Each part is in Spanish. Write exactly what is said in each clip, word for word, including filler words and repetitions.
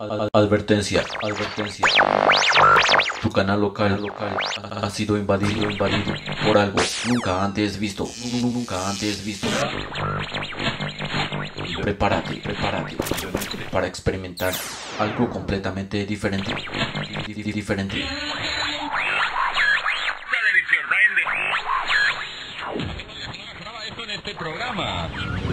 Ad- Advertencia, advertencia. Tu canal local, local ha sido invadido, invadido por algo nunca antes visto, nu- nunca antes visto. Prepárate, prepárate para experimentar algo completamente diferente, di- di- diferente. Esto en este programa.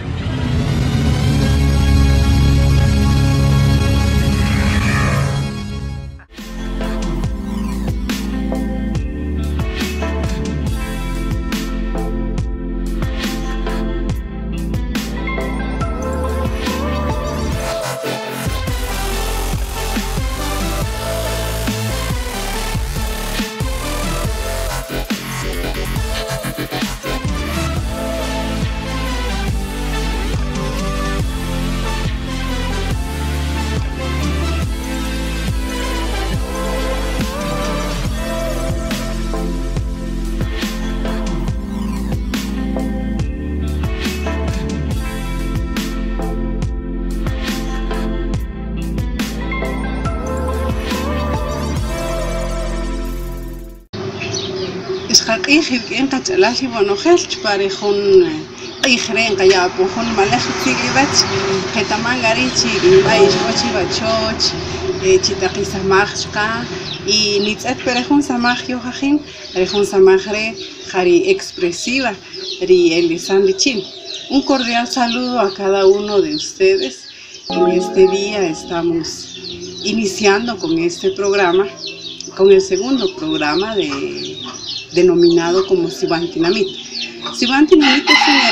Isqaqih in qachalashi bonojelch parejun qijren qayapujun malaj tigibach qetamangarichi imbaish ochi bachoch chitaqi samajqa y nitz'et perejun samaj yojajin perejun samajre jari expresiva ri elisan richin. Un cordial saludo a cada uno de ustedes. En este día estamos iniciando con este programa, con el segundo programa de denominado como Siwantinamit. Siwantinamit es un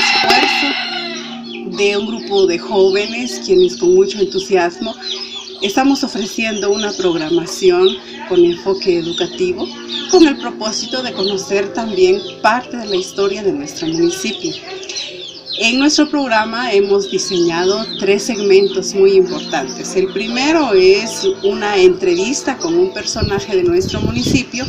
esfuerzo de un grupo de jóvenes quienes con mucho entusiasmo estamos ofreciendo una programación con enfoque educativo con el propósito de conocer también parte de la historia de nuestro municipio. En nuestro programa hemos diseñado tres segmentos muy importantes. El primero es una entrevista con un personaje de nuestro municipio.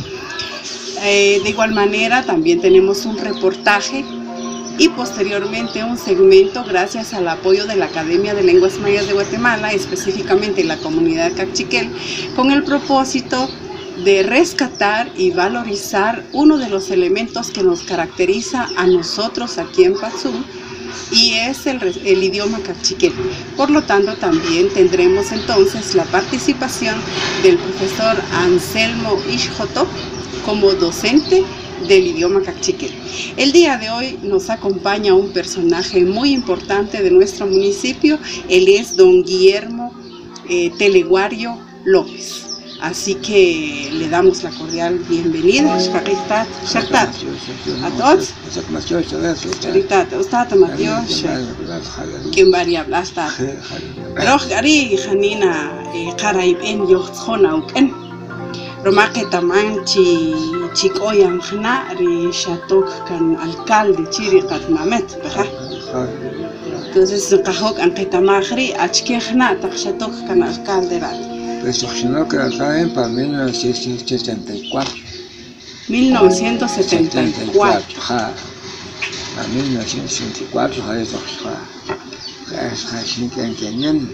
Eh, de igual manera también tenemos un reportaje y posteriormente un segmento gracias al apoyo de la Academia de Lenguas Mayas de Guatemala, específicamente la comunidad Cachiquel, con el propósito de rescatar y valorizar uno de los elementos que nos caracteriza a nosotros aquí en Patzum, y es el, el idioma cachiquel. Por lo tanto, también tendremos entonces la participación del profesor Anselmo Ishjotop como docente del idioma cachiquel. El día de hoy nos acompaña un personaje muy importante de nuestro municipio. Él es don Guillermo eh, Teleguario López. Así que le damos la cordial bienvenida. A todos. Ahorita, usted Matios, quien varía hablaste. Pero Gary, Janina, Caraib en Yochona, Uken. Romake taman chi chikoyan khna ri shatok kan alcalde chiri qat mamet baja. Entonces qahok an qitamagri achke khna taq shatok kan alcalde rat. Pues funcionó que acá en para mil novecientos setenta y cuatro. mil novecientos setenta y cuatro. Ja. A mil novecientos setenta y cuatro ja eso ja. Es casi que en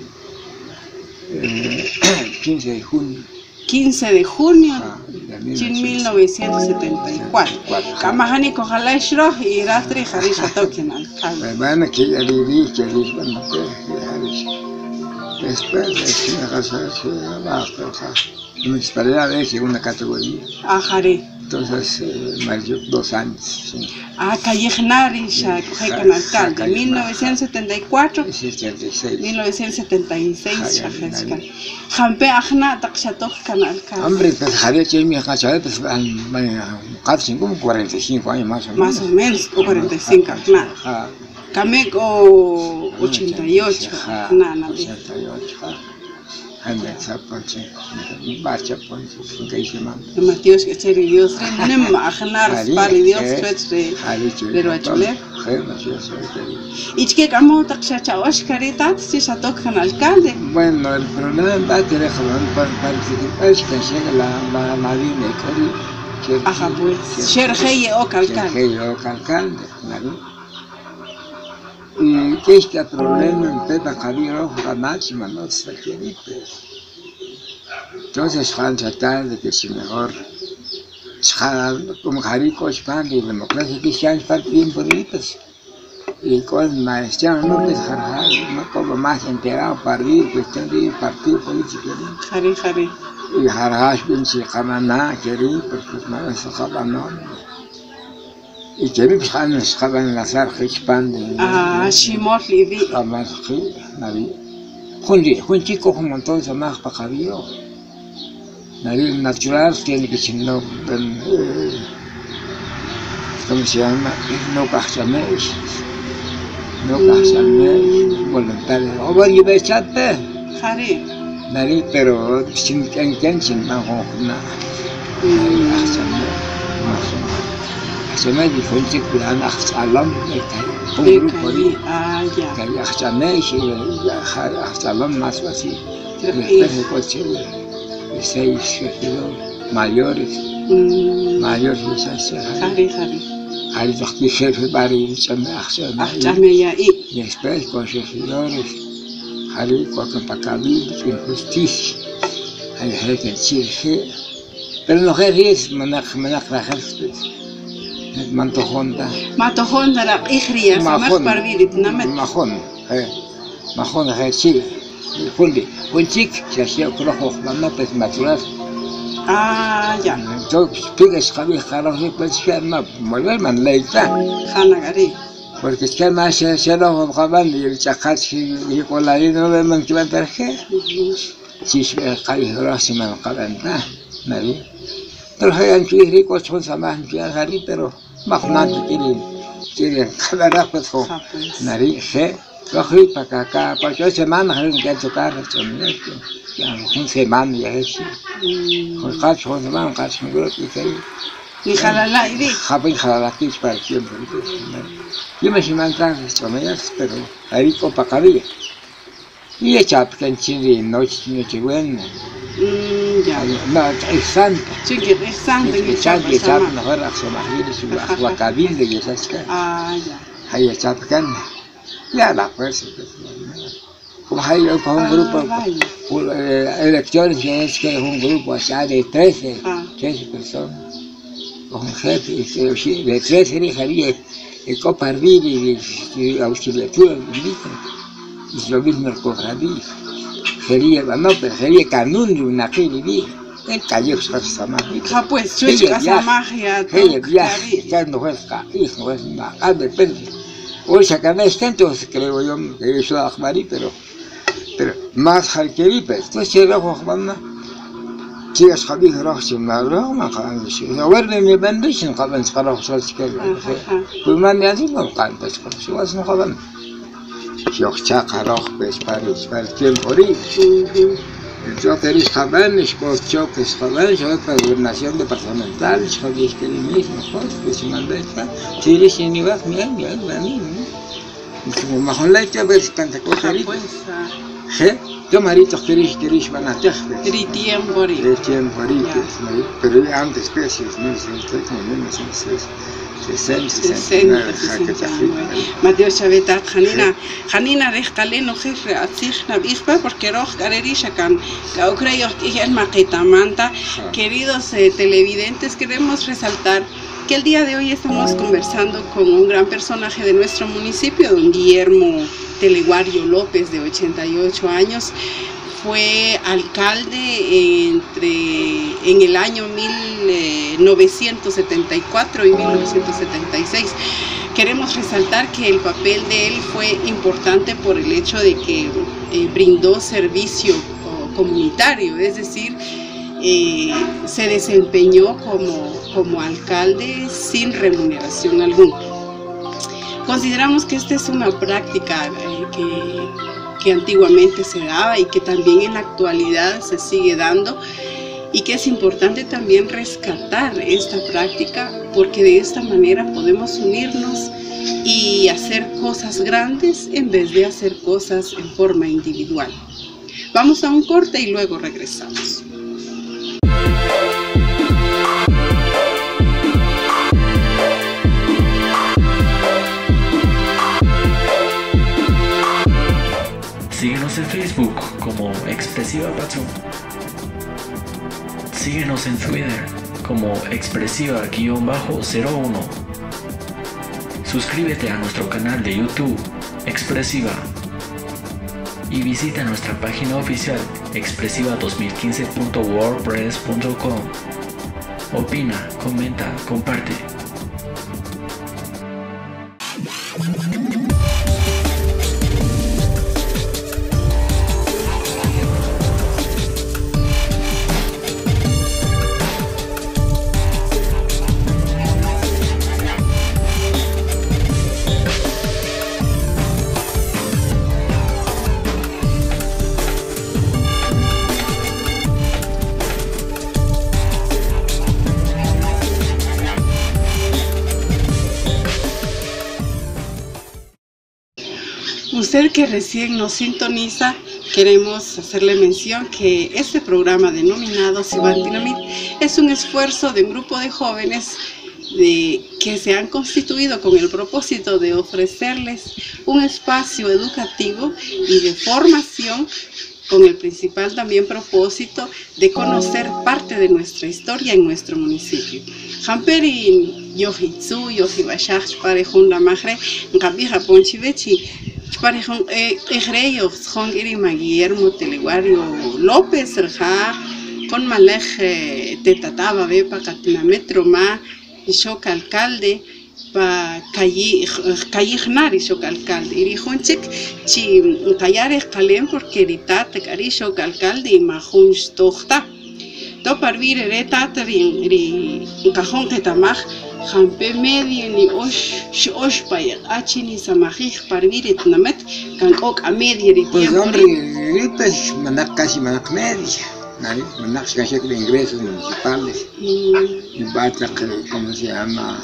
quince de junio. quince de junio de mil novecientos setenta y cuatro. Kamahani kohala ishro y ratri khari shatok kan alcalde. Bueno, que ya viví que viví bueno que después de que me casé, la municipalidad es una categoría. Ajare. Entonces, eh, me dio dos años. Sí. Ah, Callejenari, Shakojekan alcalde, mil novecientos setenta y cuatro, mil novecientos setenta y seis, Shajeskan. Jampe Ajna, Takshatok kan alcalde. Hombre, pues Javier, que mi casa, pues, casi como cuarenta y cinco años más o menos. Más o menos, cuarenta y cinco, claro. Cameco ochenta y ocho, nada, ochenta y ocho. Anda, zapache, bacha, pues, que hice más. Matios que ser Dios, nem Ajnar, Spali Dios, Tretre, pero a chule. ¿Y qué camo takshacha Oscaritat, si Shatok kan alcalde? Bueno, el problema va a tener para participar es que llega la Marina y Ajá, pues, Shergeye o alcalde. Shergeye o alcalde, ¿no? Y que este problema en Pepa Cabiro, la máxima no se quiere, pues. Entonces van a tratar de que si mejor, como Jarico, España y democracia que se han partido por ahí, pues, y con Maestro López Jarajal, no como más enterado para ir, cuestión de ir partido político. Jari, Jari. Y Jarajal, bien si Jamana, querí, porque más se Jamana. Y querí, pues, han se Jamana Lazar, Hispán. Ah, Shimor Livi. Jamás, Navi. Jundi, Jundi, cojo un montón de más para Javier. Navi natural tiene que ser no, ¿cómo se llama? No cachameis. No cachameis, voluntario. O voy a ver chate. Jari. Navi, pero sin quien quien sin más o nada. Navi cachameis. Cachameis y Jundi cuidan a Salam. Un grupo de. Ah, ya. Que cachameis y a Salam más así. Después de coche. Seis regidores mayores, mm. mayores licenciados. Jari, Jari. Jari, dos que jefe para ir a y después con regidores, Jari, con capacidad, con justicia. Hay gente que chirge, pero no es manak manak la gente. Manto Honda. Manto Honda la igria, samach parvirit namet. Mahon, eh, Mahon es chile. Jundi, un chic, se hacía con los ojos, pues natural. Ah, ya. Entonces, pides Javier Jaros y pues que no, muy bien, man, leita. Hanagari. Porque es que más se se lo jugaban y el chacachi y con la idea no ven que va a perder. Si se cae Jaros se me va a calentar, nadie. Pero hay un chico rico, son samas, que Jari, pero más nada quieren, quieren calar pues con nadie, ¿sí? Cogí para acá, para yo semana hay que tocar esto, ya un semana ya es. Con cacho, con semana, cacho, un grupo que y jalala y di. Javi jalala que es para siempre. Yo me siento entrar esto, pero ahí copa cabía. Y el chap que en Chile noche noche buena. Ya. No, es santa. Sí, que es santa. El chap que chap mejor a su marido su la cabina de esas que. Ah, ya. Ahí el chap que ya la fuerza, como hay con un grupo, elecciones que es que es un grupo allá de trece, trece personas, con un jefe, de trece dejaría el coparvir y la auxiliatura, y lo mismo el cofradí, sería, no, pero sería canún de una feliz, el cayó su samaje. Ah, pues, yo es que samaje, ella viaje, ya no es caíz, no es nada, depende. Hoy sacan este, entonces creo yo que es la Ahmari, pero, pero más halquerí, pues, entonces si era Ahmana, si es Javi Roxy, me habló, me acaban de decir, a ver, me bendición, acaban de escalar, solo es que, pues, me han dicho, no, pues, si vas no acaban. Si os chaca rojo, pues, para el tiempo, yo quería saber, es por choques, saber, yo para gobernación departamental, yo dije que el mismo, pues, si mandé esta, si eres en Ibar, bien, bien, bien, como mejor la hecha, ves, tanta cosa ahorita. ¿Sí? Yo, maritos, queréis, queréis, van a tejer. Querí tiempo, ahorita. Querí tiempo, ahorita, pero ya antes, especies, no sé, como menos, no sé. sesenta, sesenta y nueve. Mateo Chaveta, Janina, Janina, rescaleno, jefe, atzigna, bispa, porque rojo, garerisha, can, creo que es maqueta, manta. Queridos eh, televidentes, queremos resaltar que el día de hoy estamos conversando con un gran personaje de nuestro municipio, don Guillermo Teleguario López, de ochenta y ocho años. Fue alcalde entre, en el año mil novecientos setenta y cuatro y mil novecientos setenta y seis. Queremos resaltar que el papel de él fue importante por el hecho de que eh, brindó servicio oh, comunitario, es decir, eh, se desempeñó como, como alcalde sin remuneración alguna. Consideramos que esta es una práctica eh, que que antiguamente se daba y que también en la actualidad se sigue dando, y que es importante también rescatar esta práctica, porque de esta manera podemos unirnos y hacer cosas grandes en vez de hacer cosas en forma individual. Vamos a un corte y luego regresamos. Síguenos en Facebook como Expresiva Patrón. Síguenos en Twitter como expresiva-cero uno. Suscríbete a nuestro canal de YouTube, Expresiva. Y visita nuestra página oficial expresiva dos mil quince punto wordpress punto com. Opina, comenta, comparte. Usted que recién nos sintoniza, queremos hacerle mención que este programa denominado Sibantinamit es un esfuerzo de un grupo de jóvenes de, que se han constituido con el propósito de ofrecerles un espacio educativo y de formación, con el principal también propósito de conocer parte de nuestra historia en nuestro municipio. Hamperin yohitsu yohibashach parejun la magre ngabija ponchivechi parejun egreyo son irima Guillermo Teleguario López Rja con malej tetataba ve pa catinametro ma shock alcalde pa calle calle shock alcalde y junchik chi callare calem porque ritat cari shock alcalde y majun stochta to parvir reta rin ri cajón que tamaj jampe media ni osh osh paya achini samajij parvir etnamet kan ok a media ri pues hombre pues manak casi manak media ¿no? Manak casi de ingresos municipales y bata cómo se llama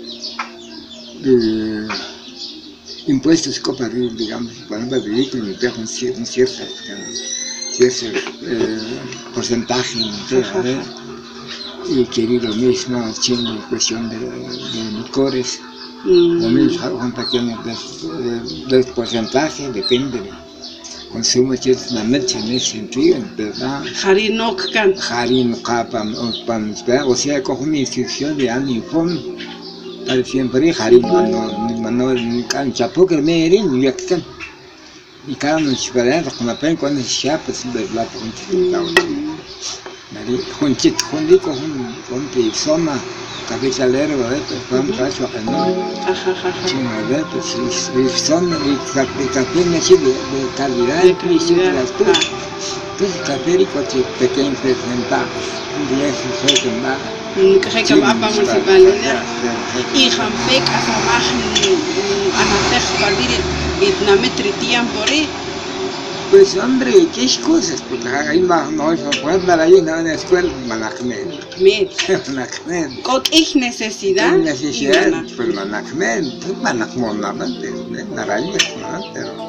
eh, impuestos coparil, digamos, por ejemplo, el vehículo me deja un cierto, un cierto, cierto eh, porcentaje, ¿no? Y quería lo mismo, en cuestión de, de licores, mm. lo mismo, un pequeño de, de porcentaje, depende del consumo, que es una mecha en ese sentido, ¿verdad? Harin no can. Harin no capan, o sea, cojo mi institución de año y pon. Al siempre harin mano mano kan chapo que me erin y acá y cada uno se para con la pen cuando se chapa se ve la punta nari junchit jundi con con persona cabeza lero de con cacho que no sí de pues es son y café me sí de calidad de calidad las cosas entonces café y coche pequeño presenta un día se suelta nada que va para municipalidad y jampek asamaj anatech pardir etnametri tiempo re pues hombre qué cosas porque ahí más no se puede dar ahí en la escuela management management con ich necesidad necesidad pues management management nada nada pero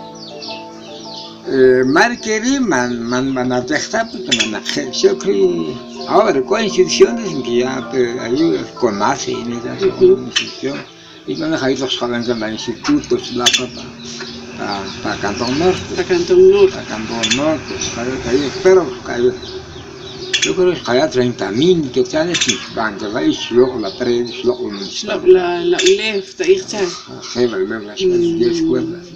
marqueri man man manatech porque management yo creo ahora con instituciones en que ya hay con más en esa institución y no hay dos jóvenes en los institutos la para para Cantón Norte para Cantón Norte para Cantón Norte ahí espero que yo creo que hay treinta mil que están en bancos ahí luego la tres luego la la left ahí está sí la las diez escuelas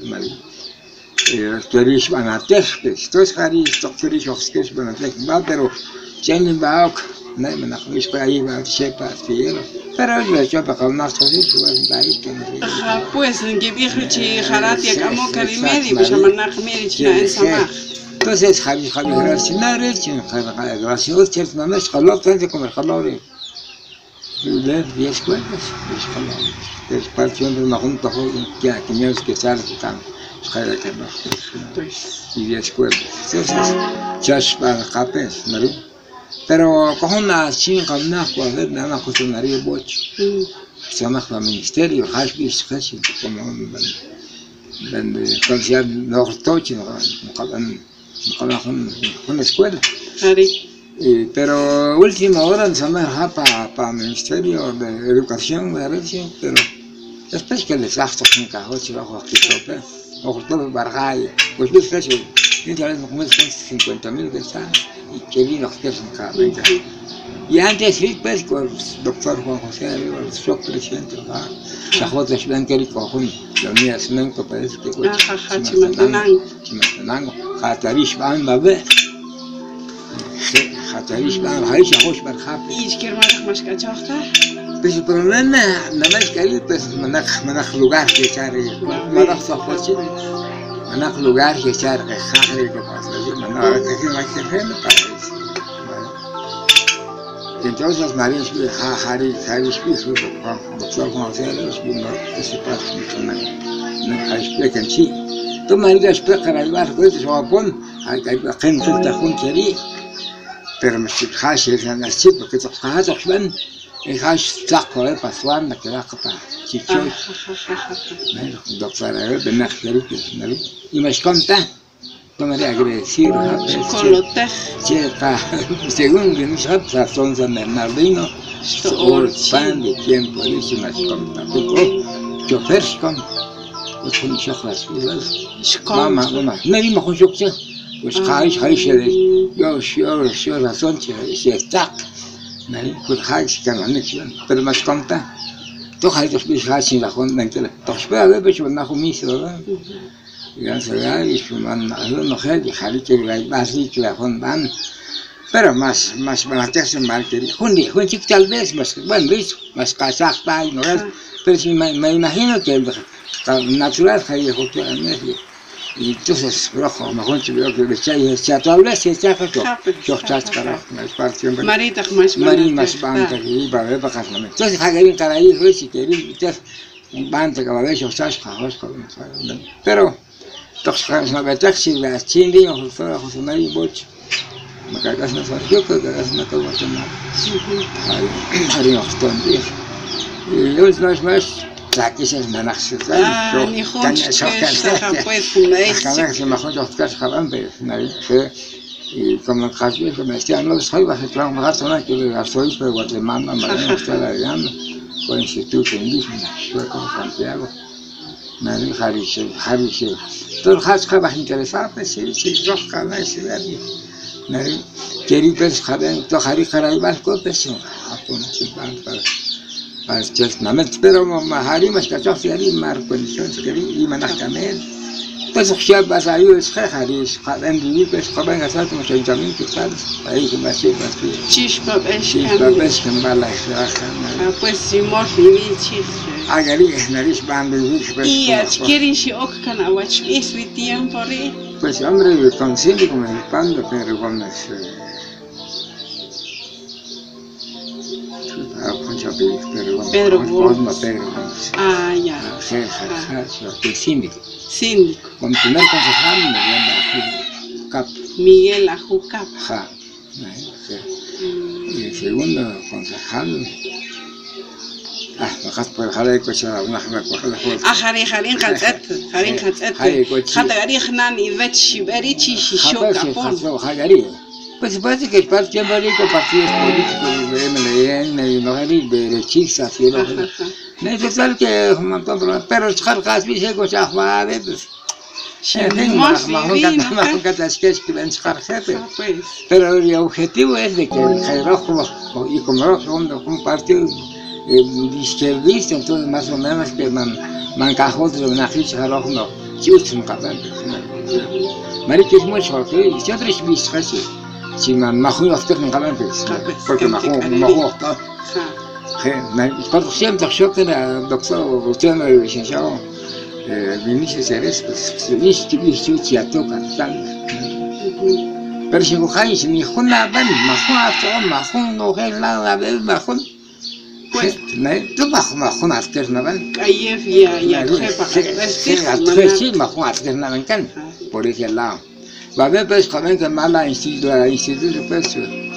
Estoy van a test, estoy cari, estoy cari, van a test, va pero tienen baok, no me najuis para ahí va a sepa fiero, pero yo yo para calmar todo eso es ahí que no. Ajá, pues en que viejo chi jarati como carimedi, pues manaj medich na en samaj. Entonces Javi Javi gracias, chin Javi gracias, cierto no es calor tanto como el calor de de diez cuentas, es calor. Es partición de una junta que que me es que sale tan que no y de escuela entonces chas para capes ¿no? Pero con una chinga una cosa nada cuestionaría boch se llama el ministerio hasbis casi como donde calciar no toche no con con una escuela pero última hora se llama para para ministerio de educación de religión pero después que les gasto un cajote bajo aquí tope o todo barray pues ves precio y tal vez como es cincuenta mil que está y querido que es un cabrón. Y antes sí, pues, con el doctor Juan José, el shock presidente, la Jota Shban Keriko, la mía es Menco, parece que fue Chimatenango. Chimatenango, Hatarish Ban Babe. Hatarish Ban, Haisha Hosh Barhape. ¿Y quiero más más cachorta? Pues el problema, nada más que ahí, pues, manaj, manaj lugar que echar, manaj soporte, manaj lugar que echar, que jare, que pasa, manaj, que se va a hacer, me parece. Entonces, María Spí, Jari, Jari Spí, su doctor Juan José, Spí, no, ese paso, no, no, Jari Spí, que en sí. Tú, María Spí, que la llevas, pues, se va a poner, hay que gente que juntería. Pero me estoy hash, es en el chip, porque te has hecho bien, el hash taco, el pasuan, la que da capa, chichoy. Doctor, el benachero, y me esconta. No me voy a decir, según que no sabes, son San Bernardino, todo pan de tiempo, dice una esconta. Yo perscom, pues con choclas, mamá, mamá, me vimos con choclas, pues hay, hay, yo, yo, yo, razón, se está, pues hay, que no han pero me esconta. Tú hay dos piezas sin la jonda entera. Tú espera, ve, pues yo no hago misa, ¿verdad? Ya se ve, y su man, no sé, dejaré que la más rica la jondan. Pero más, más, más, más, más, que jundi, jundi, tal vez, más, bueno, más casacta y no es. Pero si me, me imagino que natural, que hay que hacer. Y entonces, rojo, mejor que veo que le echa y echa, tal vez se echa, yo, yo echa, carajo, me es parte. Marita, más Marita, más banda, que iba a ver para casarme. Entonces, Jaguerín, cada ahí, Luis, y quería, entonces, un banda que va a ver, yo echa, pero, entonces, no me taxi, la chindi, o fuera, José María, bocho. Me cargas una fuerza, yo creo que cargas una cosa más tomada. Haré un ostón, y yo no es más. Aquí se me nace, ah, ni juntos, que pues fuméis. Acá se me juntos que jaban, pero y como casi que me decían no soy vas a entrar un gasto no que le soy pero Guatemala me está ladeando con instituto indígena fue con Santiago me dijo Harry Harry todo el hasca va a interesar pues sí sí yo cada ese día me quería pues jaben to Harry Harry va con presión a poner sin pan para pero Mahari más que yo fui mar condiciones que y manacamel pues ya vas a ir es Harry es en vivir pues para gastar como treinta mil pesos ahí que más es más chispa es chispa es que mala pues si morfi chis agari nariz band y adquirir si ok kana watch es mi tiempo pues hombre consciente como el pan pero con Pedro Gómez. Pedro Ah, ya. Sí, sí, síndico. Síndico. Con primer concejal Miguel Cap. Miguel Ajucap. Ja. Y el segundo concejal. Ah, bajas por el jale de coche a una jala por la fuerza. Ah, jare jare khatzat, jare khatzat. Khata gari khnan ivet shiberi chi shisho kapon. Jagari. Pues parece que el partido político, partidos políticos de M L N y no hay derechistas y no hay total que un montón de pero es cargas dice que ya va a ver pues pero el objetivo es de que el Jairo y como un partido izquierdista entonces más o menos que man mancajos de una ficha Jairo no justo un capaz marica es mucho que siempre es visto así si man majo after en calantes porque majo majo está por siempre yo que era doctor usted no es licenciado Vinicius Ceres pues viste viste ya toca tal pero si cojáis si mi juna van majo after majo no es nada de majo pues no tú majo majo after no van ahí ya ya sepa sí majo after no van can por ese lado va a ver pues como que mala instituto instituto pues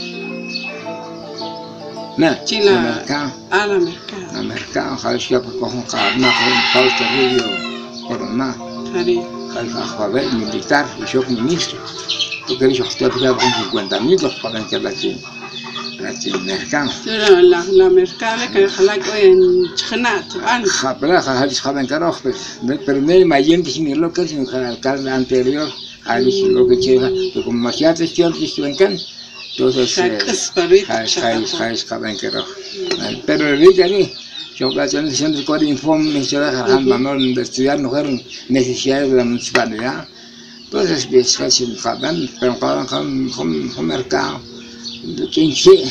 no chila mercado a la mercado la mercado haya por con carna con pauta radio corona jare haya joven militar y yo ministro porque yo estoy pagando cincuenta mil los para que la china la china mercado la la mercado que jala en chnat an jabla haya joven caro pues pero me imagino que lo que es el alcalde anterior ahí lo que llega como más ya te estoy diciendo Entonces, eh, Shakes, paruita, Jais, Jais, shakapon. Jais, Caben, que rojo. Pero ahorita ni, yo la transición del Código Informe, me se deja mamá de estudiar, no fueron necesidades de la municipalidad. Entonces, es fácil, Caben, pero Caben, con con mercado, quince.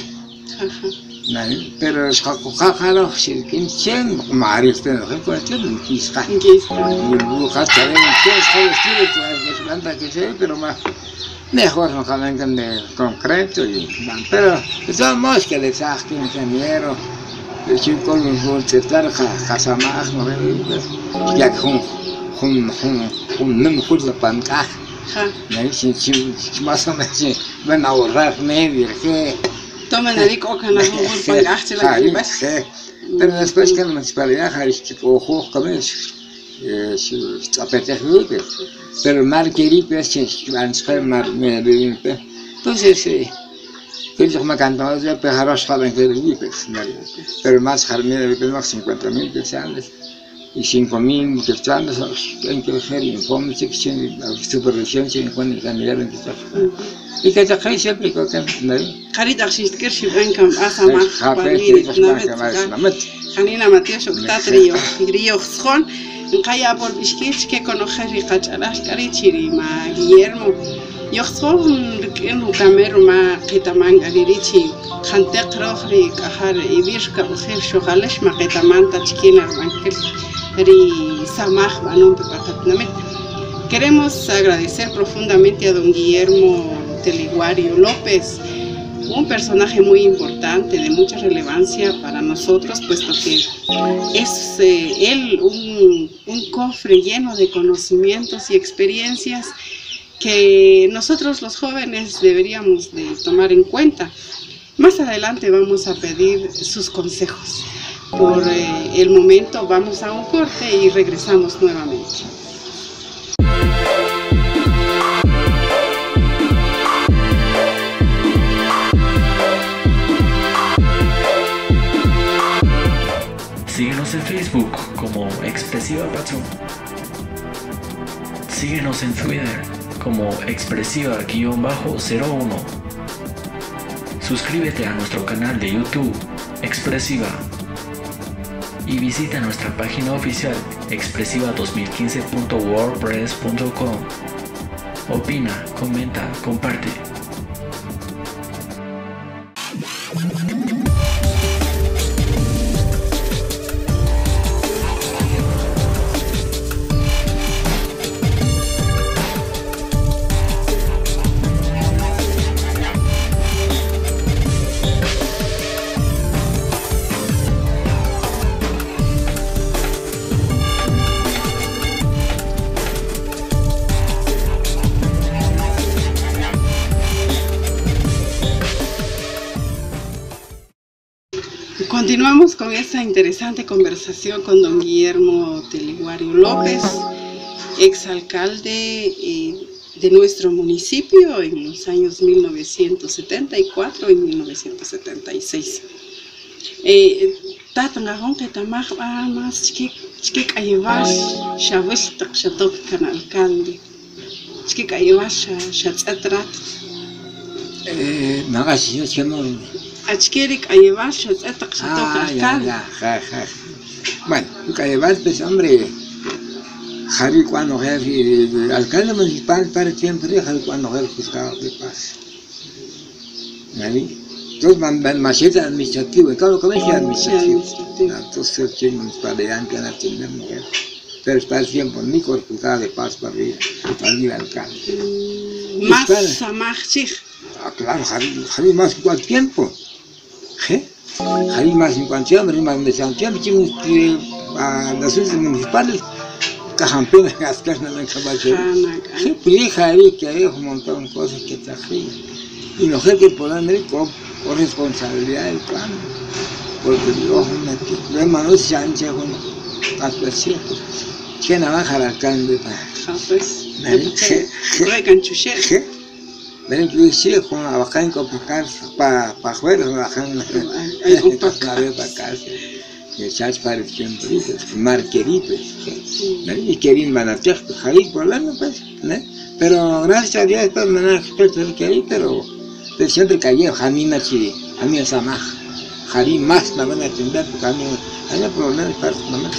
Pero es Caco, si quince, Mario, pero que cuestión, quizá. Y buscar saber qué es cada estilo, que es planta que sea, pero más. Mejor no caben de concreto y pero de todos modos que les haga que ingeniero el chico los voltear casamás no ve ya con con con con no mejor la panca me dicen si más o menos van a ahorrar medio que tomen el rico que no es un pancaste la que pero después que la municipalidad hay que ojo con eso apetece pero marqueripe es que antes mar me entonces que yo me cantaba de pejaros saben que pero más jarmina de más cincuenta mil pesos y cinco mil pesos en que hacer informe sección supervisión se encuentra en cambiar en esta y que te siempre que no Carita existe que si ven que pasa más para ir Janina Matías Octatrio Grillo Jon Kaya por Bishkich que conocer y cacharas carichiri ma Guillermo yo soy que un camero ma que taman galirichi gente crofri cajar y birka mujer shogalesh ma que taman tachkina mankel ri samaj manum pepacatnamente. Queremos agradecer profundamente a don Guillermo Teliguario López, un personaje muy importante, de mucha relevancia para nosotros, puesto que es eh, él un, un cofre lleno de conocimientos y experiencias que nosotros los jóvenes deberíamos de tomar en cuenta. Más adelante vamos a pedir sus consejos. Por eh, el momento vamos a un corte y regresamos nuevamente. Síguenos en Facebook como Expresiva Patrón. Síguenos en Twitter como Expresiva cero uno. Suscríbete a nuestro canal de YouTube Expresiva y visita nuestra página oficial expresiva dos mil quince punto wordpress punto com. Opina, comenta, comparte. Continuamos con esta interesante conversación con don Guillermo Teliguario López, exalcalde eh, de nuestro municipio en los años mil novecientos setenta y cuatro y mil novecientos setenta y seis. Tatangajón que tamaj más chique chique ayevas shavus tak shatok kan alcalde chique ayevas shatratrat eh magashi yo chemo Achkerik ayevas shatrak shatok ah ya alcalde. ya ja ja bueno que ayevas pues hombre Javi cuando jefe el alcalde municipal para siempre Javi cuando jefe fiscal de paz ¿vale? Entonces, man machete administrativo, claro que es administrativo. Entonces, el chino municipalidad que la tiene mujer. Pero está el tiempo, ni cortado de paz para ir al alcalde. Más samachich. Ah, claro, Javi, Javi más que cuál tiempo. ¿Qué? Javi más en cuánto tiempo, más de San tiempo, chicos, a las ciudades municipales, cajampena, gastas, no me caballo. Sí, pues Javi que hay un montón de cosas que te hacen. Y no sé qué puedan ver con responsabilidad del plan. Porque yo, los hermanos se han hecho con las personas. Que nada más al alcalde para. Pues, ¿Qué? ¿Qué? Ven que yo sí, con la baja en complicar para afuera, la baja en la vez para casa. Y el chat para el tiempo, marqueritos. Y que bien van a hacer, Javi, por la no pues, ¿no? Pero gracias a Dios, de todas maneras, el Javi, pero. Pero siempre cayó, Jamina chi, a mí esa más. Jari más me van a atender porque a mí hay problemas para los mamás.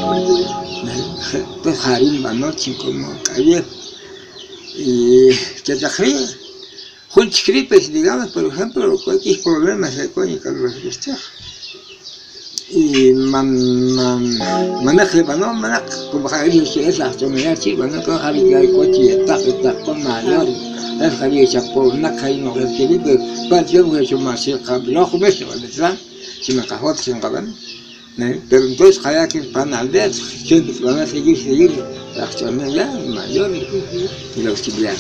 Pues Jari va noche como cayó. Y que te ríe. Juntos gripes, digamos, por ejemplo, cualquier problema se coñe con los vestidos. Y man, man, manak le banó, manak, como Jari se es la astronomía chica, no con Jari que hay coche y está, está con mayor. Es Jari se pone una caída, no es que vive, para yo voy a llamar si el cabello, no me se va a decir, si me cajó, se me caben. Pero entonces Jari que van al ver, siempre van a seguir, seguir, la astronomía mayor y los chileanos.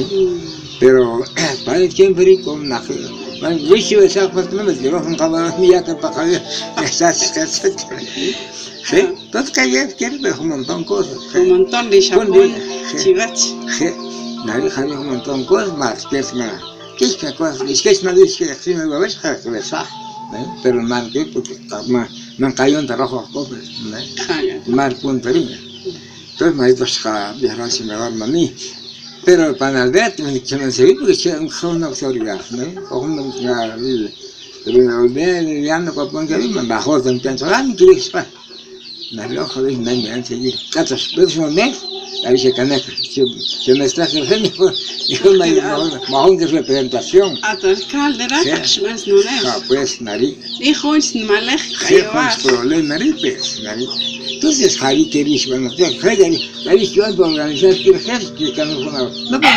Pero para siempre con la man, wish you a self with me, you don't have a mía que para que estás que sí, entonces que quiere ver un montón de cosas. Un montón de chapón, chivach. Sí, nadie sabe un montón de cosas más, que es más. ¿Qué es que cosas? Es que es nadie que si me va a ver, que me sabe, pero mal que porque me cayó en trabajo a copes, mal puntería. Entonces me ha dicho que viajar si me va a mí. Pero para el ver, se me se ve porque es una autoridad, ¿no? O una autoridad, pero el ver, ya no puedo poner que me bajó de un tanto, ah, ni quiero que me lo joder, no me han seguido. Catos, pero si no me, ahí se caneca, se me está creciendo, y yo me bajó de representación. A tu alcalde, ¿verdad? Más no es. Ah, pues, nariz. Hijo, es malej, Sí, pues, problema, nariz, pues, nariz. Entonces, Jari quería, bueno, Jari, Jari, yo ando a organizar que el ejército, que no fue nada. No puedo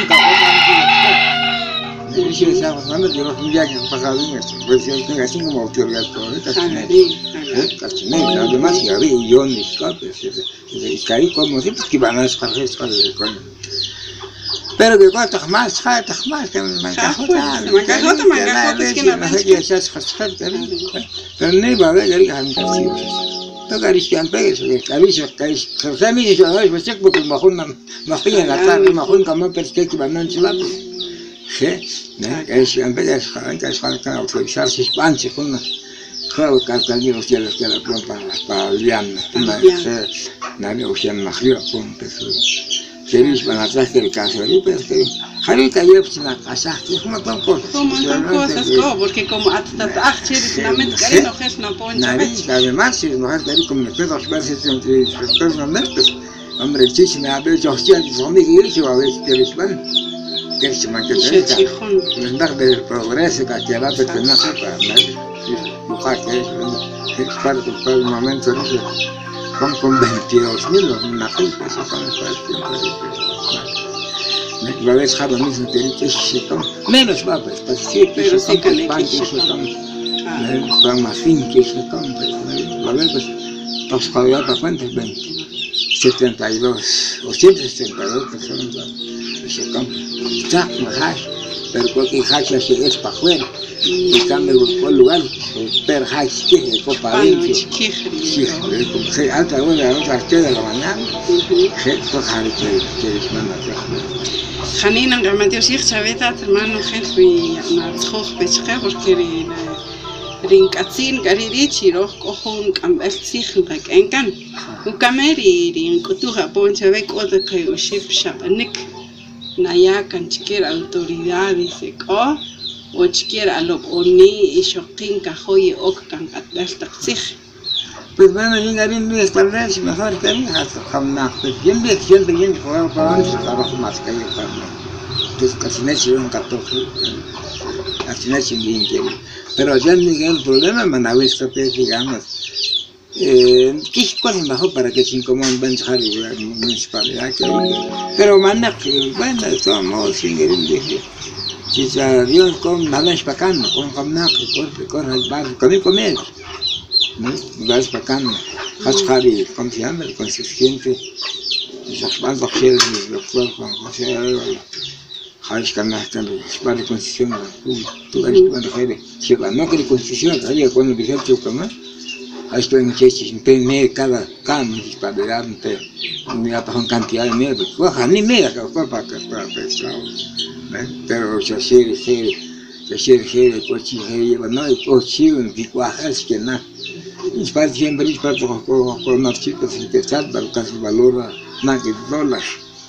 encajar. Yo dije, estamos hablando de los viajes pasados en esto. Pues yo tengo así como autoridad todo, casi nada. Casi nada, además, ya vi, y yo ni escapes. Y caí como siempre que van a escalar esto del coño. Pero que cuando jamás, jamás, que me encajó tal, me encajó tal, me encajó tal, es que no me encajó tal. Pero no iba a ver, ya dije, a mi castillo. No carían pegues, carían, carían. Se me dijo, ay, pues check porque mejor no, mejor en la tarde, mejor como persque que van a enchilar. Sí, carían pegues, carían, carían, carían, autorizar sus panches con una, claro, carcalín los cielos que la plompa para liana, una, sí, nadie usan magia con peso. Queréis van atrás del caso, pero que Jari cayó en la casa, es un montón de cosas. Un montón de cosas, porque como hasta achir, la mente que no es una poncha. Además, si no es de como me puedo verse entre inspectores nombres, hombre, sí, si me ha hecho hostia, son de iglesia, a ver si quieres van. Que se me queda. Es verdad del progreso que quiera pertenecer para nadie. Mujer que es parte del momento de con con veintidós mil, una gente que se pone para el tiempo. La vez Java mismo te dice que se toma. Menos va, pues, para decir que se toma el pan que se toma. Para más fin que se toma. La vez, pues, para pagar para cuántos, veinte. setenta y dos, o ciento setenta y dos personas que se toma. Está, más hash, pero cualquier hash es para afuera. Y cambia por lugar, per hash, que es para adentro. Sí, como alta hora, otra tres de la mañana, pues Jari que es más atrás. Janina, realmente os dije, ¿sabes? Hermano, gente, y Narzog, Pesche, porque Rinkatzin, Garirich, y los cojon, Cambertzig, Encan, un cameri, Rinkotuja, Poncha, Beck, otra que os ship shapanik, Nayakan, chiquera autoridad, dice, oh. O chiquera lo oni y shokin cajoy okkan atlastakzig. Pues bueno, yo ya bien bien para si mejor que mí hasta jamás. Pues bien bien siempre bien jugar para antes trabajo más que yo para mí. Entonces casi no se un catorce. Casi no se bien que. Pero ya no el problema me una vez que digamos. Eh, ¿qué cosa mejor para que se incomoden benchar y la municipalidad que pero manda que bueno, estamos sin querer quizá Dios con nada es bacano, con camna que corre, corre al barrio, con el comer, ¿no? Nada es bacano. Hascari, confiando, consistente, esas bandas que el doctor Juan José Javis Canasta, es para la constitución, tú ves cuando quiere, si va no que la constitución, que cuando dice tu cama, ahí estoy en Chestis, en Pene, cada cada municipalidad, pero mira para una cantidad de mierda, coja ni mira que fue para que para pescar. Pero se sigue, sigue, se sigue, sigue, coche, sigue, no hay coche, un pico a es que nada. Es para siempre, es para con los chicos que están, para casi valora, nada que dólares.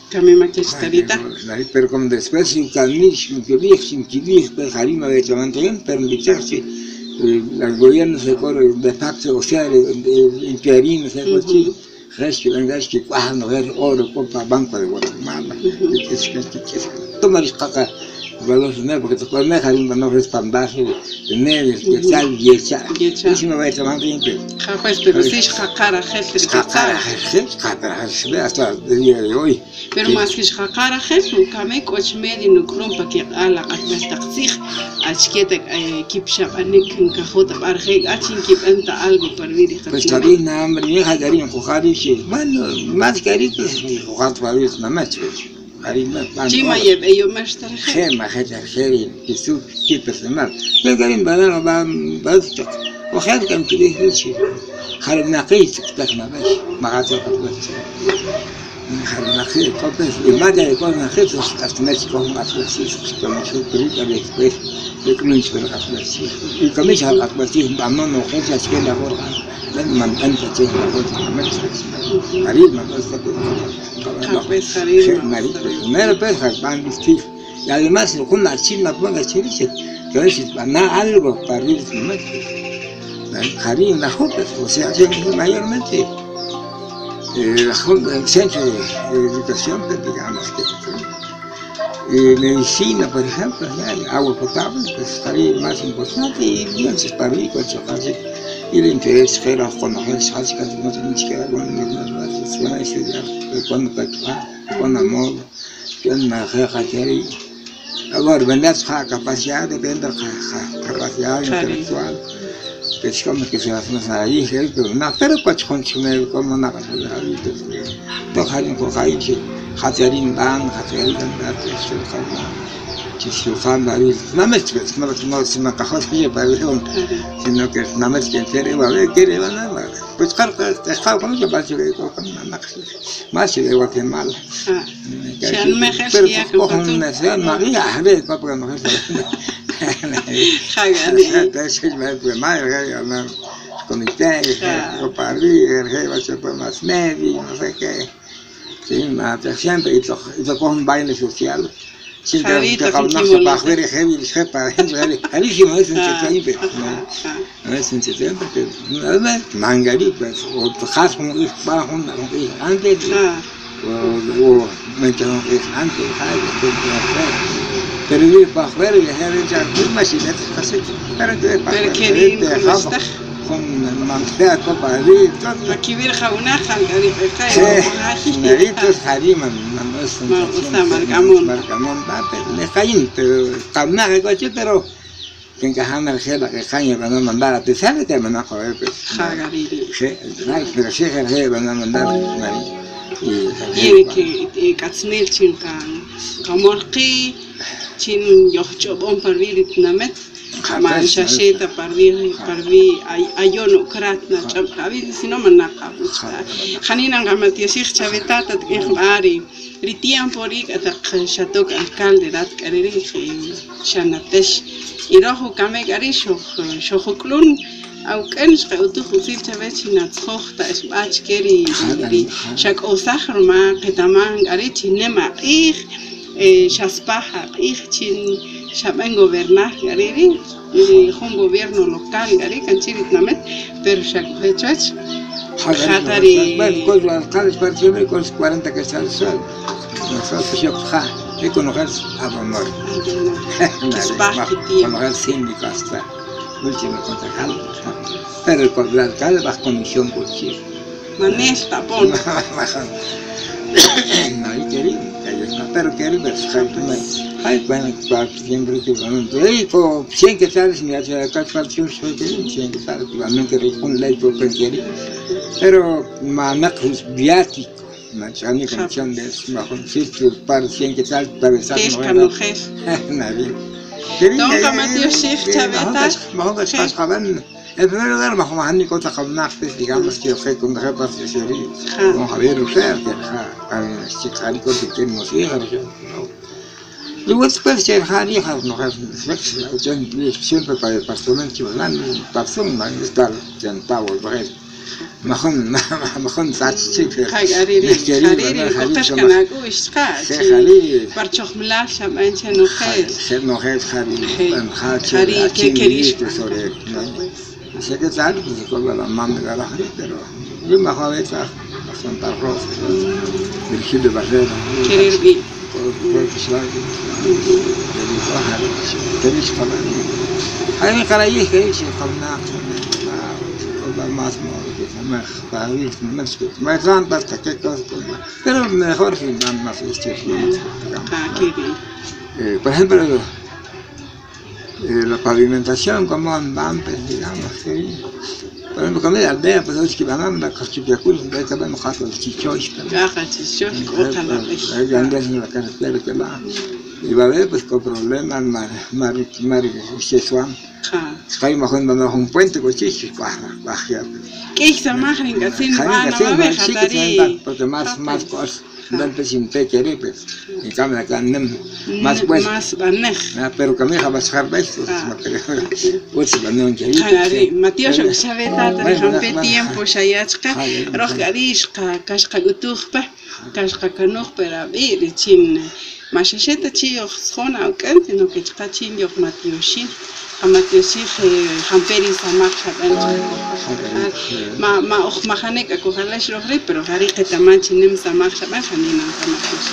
Camima que estarita. Pero como después sin calmish, sin que vi, sin que vi, pues harima de chamantayen, pero invitarse el gobierno se corre de facto, o sea, el interino se corre, resto en gas que cuando ver oro compra banco de Guatemala, es que es toma el caca. Valores no, porque te puedes dejar un no respaldarse de medio especial y hecha. Y me va a llamar siempre. Pues, pero sí, jacara, jefe, jacara, jefe, jacara, jefe, hasta el día de hoy. Pero más que jacara, jefe, un came coche medio no crumpa que a la actividad taxi, a chiquete equip shop, a nick en cajota, para que a chinquip enta algo para vivir. Pues también nada, hombre, me dejaría coger y bueno, más caritos, ni coger para vivir una macho. Jima yeb ello master خير ما خير خير يسوق كيف personal لكن بدنا بام بس وخير كان كده هالشيء خير نقيس تكنا بس ما عاد بس خير نقيس قبل ما جاي يكون نقيس استثمار كم ما تفسير كم شو بريد أبي كويس لكن مش فرق أفسير كم مش هالق أفسير بعمل نقيس أشكال لهور لما أنت تيجي لهور ما تفسير قريب ما بس primero pues van vestir y además con la china ponga chiriche que es nada algo para ir Jarín la junta o sea mayormente el centro de educación digamos que medicina por ejemplo agua potable pues estaría más importante y bien se para ir con chocolate y el interés que era conocer esas cosas no se ni siquiera con cuando practicar, cuando amor, cuando hacer ahora vendrás a capacidad de vender capacidad intelectual que es como que se hace más ahí pero no pero pues consumir como una cosa ahí todo hay un poco ahí que hacerin ban hacerin dan eso que se usan ahí no me no no se me cajó que para sino que nada más que quiere va a ver quiere va nada pues claro que está con que pasa que con nada más de Guatemala pero con una ciudad María a ver papá no es entonces me fue mal no comité para ir va a ser más medio no sé qué sí más siempre hizo con un baile social siempre que hablamos para ver el heavy el jefe para entrar carísimo es un septiembre no es un septiembre que nada más mangari pues o trajas con ir para una antes o me quedo antes pero ir para ver el heavy ya no es así pero que pero que con manteca para ir aquí vir jauna jangari naritos harima no es me gusta marcamón marcamón le caen pero camina coche pero que encajando el gel que caña para no mandar a pesar de que me no joder pues jagari sí pero sí que el gel para no mandar y que katsnel chinkan kamorqi chin yochobon parvir namet man shasheta parvir parvi ayono kratna chapavi sino manaka khanina ngamati sikh chaveta tat ari ritian porik atak shatok alcalde rat kareri shanatesh irahu kame gari shoh shohuklun au kens qautu khusil chavechina tsokhta isbach keri shak osahar ma qitaman gari chinema ih shaspaha ih chin shaben gobernar gari un gobierno local gari kanchirit namet pero shak hechach khatari bueno con los alcaldes para siempre con cuarenta que está el sol nosotros yo ja y conocer a honor conocer síndico hasta último concejal pero con el alcalde bajo comisión por sí manesta pon no hay querido pero querido pero hay bueno para siempre que van y con cien que sales ni hacia la calefacción soy de cien que sales realmente con ley por querer pero manacus viático Machani comisión de bajo sitio para cien que sales para estar no es nadie Nunca Mateo Sheikh Chaveta. Vamos a estar hablando. En primer lugar, bajo más ni cosa con nafes, digamos que el jefe con la jefa se sería. Con Javier Usher, que a Chichari con que tenemos hijas. Luego después de Jari, no es siempre para el pastor en Chivalán, pastor, no está sentado el resto. Mahon, mahon satchik. Hariri, hariri, coges canacuis, cachi. Parchomla, shamancha no es. Ser no es hariri, en hachi, hachi, que sobre. Sé que tal, pues con la mamá de la gente, pero yo me joder esa Santa Rosa, Virgilio Barrera. Querer bien. Por que se va. Tenéis para mí. Hay que caray que se calma. Más más para mí más más tantas que cosas pero mejor si dan más este Ah, qué bien. Por ejemplo la pavimentación como andan digamos que por ejemplo como la aldea pues es que van a andar con chipiacul de que van a hacer chichois ah chichois ojalá hay grandes en la carretera que va y va a haber pues con problemas mar mar mar sexual Hay más cuando no un puente con chichis, baja, baja. ¿Qué hizo más en Gacín? Ah, no me dejaría. Porque más, más cosas, no te sin te querer, pues. Y cambia acá, más pues. Más banej. Pero que me va a sacar besos, no creo. Pues van a querer. Matías, yo sabe tata, rompe tiempo, shayachka, rojgarishka, kashkagutuchpa, kashkakanuk, pero ver, chin. Mashasheta chiyo zona, aunque no que chkachin yo Matioshin. Amatiosi hamperi samak haban ma ma och mahanek akohala shrohri pero hari ketaman chinem samak haban hanina amatiosi.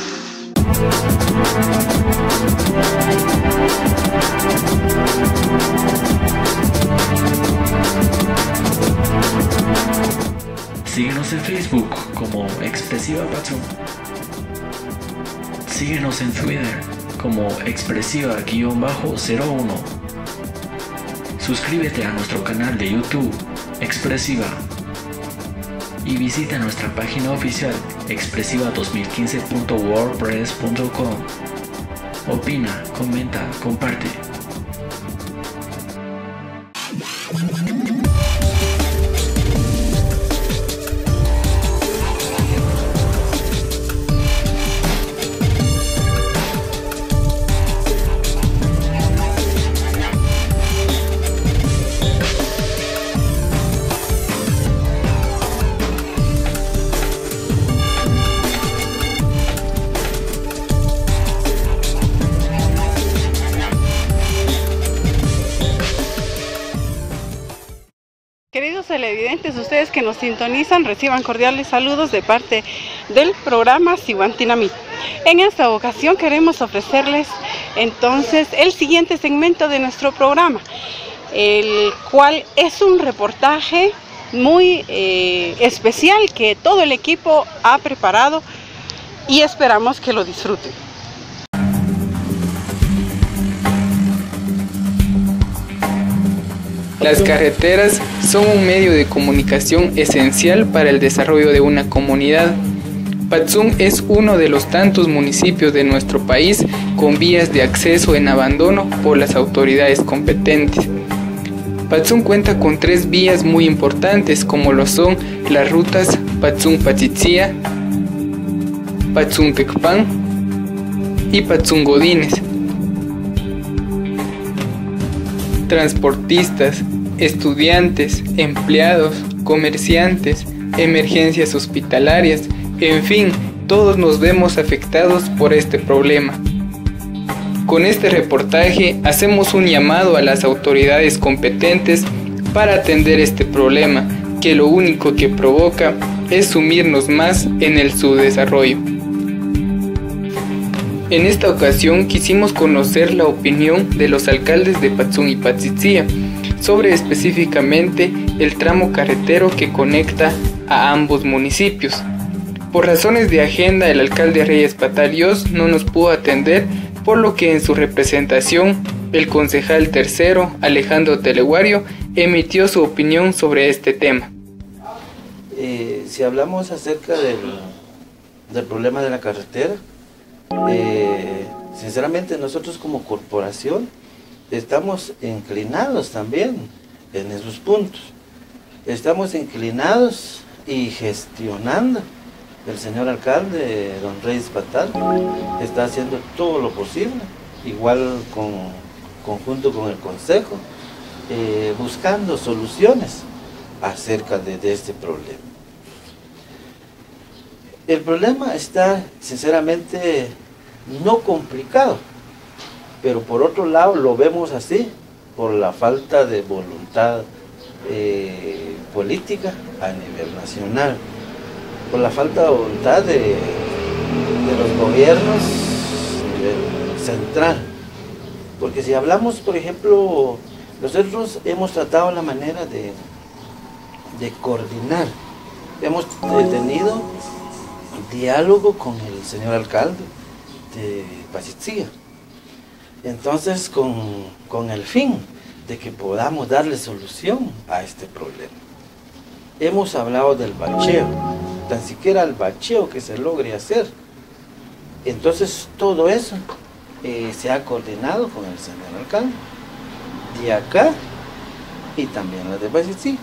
Síguenos en Facebook como Expresiva Patzum. Síguenos en Twitter como Expresiva cero uno. Suscríbete a nuestro canal de YouTube, Expresiva, y visita nuestra página oficial expresiva dos mil quince punto wordpress punto com. Opina, comenta, comparte. Queridos televidentes, ustedes que nos sintonizan, reciban cordiales saludos de parte del programa Sihuantinamit. En esta ocasión queremos ofrecerles entonces el siguiente segmento de nuestro programa, el cual es un reportaje muy eh, especial que todo el equipo ha preparado y esperamos que lo disfruten. Las carreteras son un medio de comunicación esencial para el desarrollo de una comunidad. Patzum es uno de los tantos municipios de nuestro país con vías de acceso en abandono por las autoridades competentes. Patzum cuenta con tres vías muy importantes como lo son las rutas Patzum-Patzitzia, Patzum-Tecpan y Patzum-Godínez. Transportistas, estudiantes, empleados, comerciantes, emergencias hospitalarias, en fin, todos nos vemos afectados por este problema. Con este reportaje hacemos un llamado a las autoridades competentes para atender este problema, que lo único que provoca es sumirnos más en el subdesarrollo. En esta ocasión quisimos conocer la opinión de los alcaldes de Patzum y Patzitzia sobre específicamente el tramo carretero que conecta a ambos municipios. Por razones de agenda, el alcalde Reyes Patalios no nos pudo atender, por lo que en su representación, el concejal tercero, Alejandro Teleguario, emitió su opinión sobre este tema. Eh, si hablamos acerca del, del problema de la carretera, Eh, sinceramente nosotros como corporación estamos inclinados también en esos puntos, estamos inclinados y gestionando. El señor alcalde, don Reyes Patal, está haciendo todo lo posible, igual con, conjunto con el consejo, eh, buscando soluciones acerca de, de este problema. El problema está, sinceramente, no complicado, pero por otro lado lo vemos así, por la falta de voluntad eh, política a nivel nacional, por la falta de voluntad de, de los gobiernos a nivel central. Porque si hablamos, por ejemplo, nosotros hemos tratado la manera de, de coordinar, hemos tenido diálogo con el señor alcalde de Pachitzía, entonces con, con el fin de que podamos darle solución a este problema. Hemos hablado del bacheo, tan siquiera el bacheo que se logre hacer. Entonces todo eso eh, se ha coordinado con el señor alcalde de acá y también la de Pachitzía.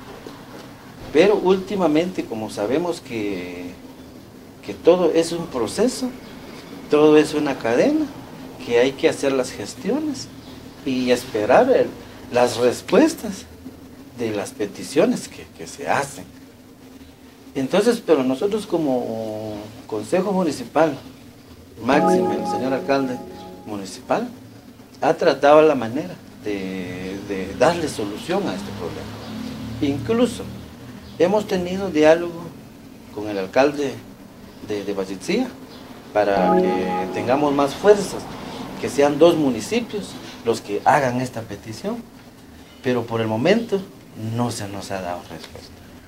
Pero últimamente, como sabemos que, que todo es un proceso, todo es una cadena, que hay que hacer las gestiones y esperar el, las respuestas de las peticiones que, que se hacen. Entonces, pero nosotros como Consejo Municipal, máximo el señor alcalde municipal, ha tratado la manera de, de darle solución a este problema. Incluso hemos tenido diálogo con el alcalde de, de Pachitzía para que tengamos más fuerzas, que sean dos municipios los que hagan esta petición, pero por el momento no se nos ha dado respuesta.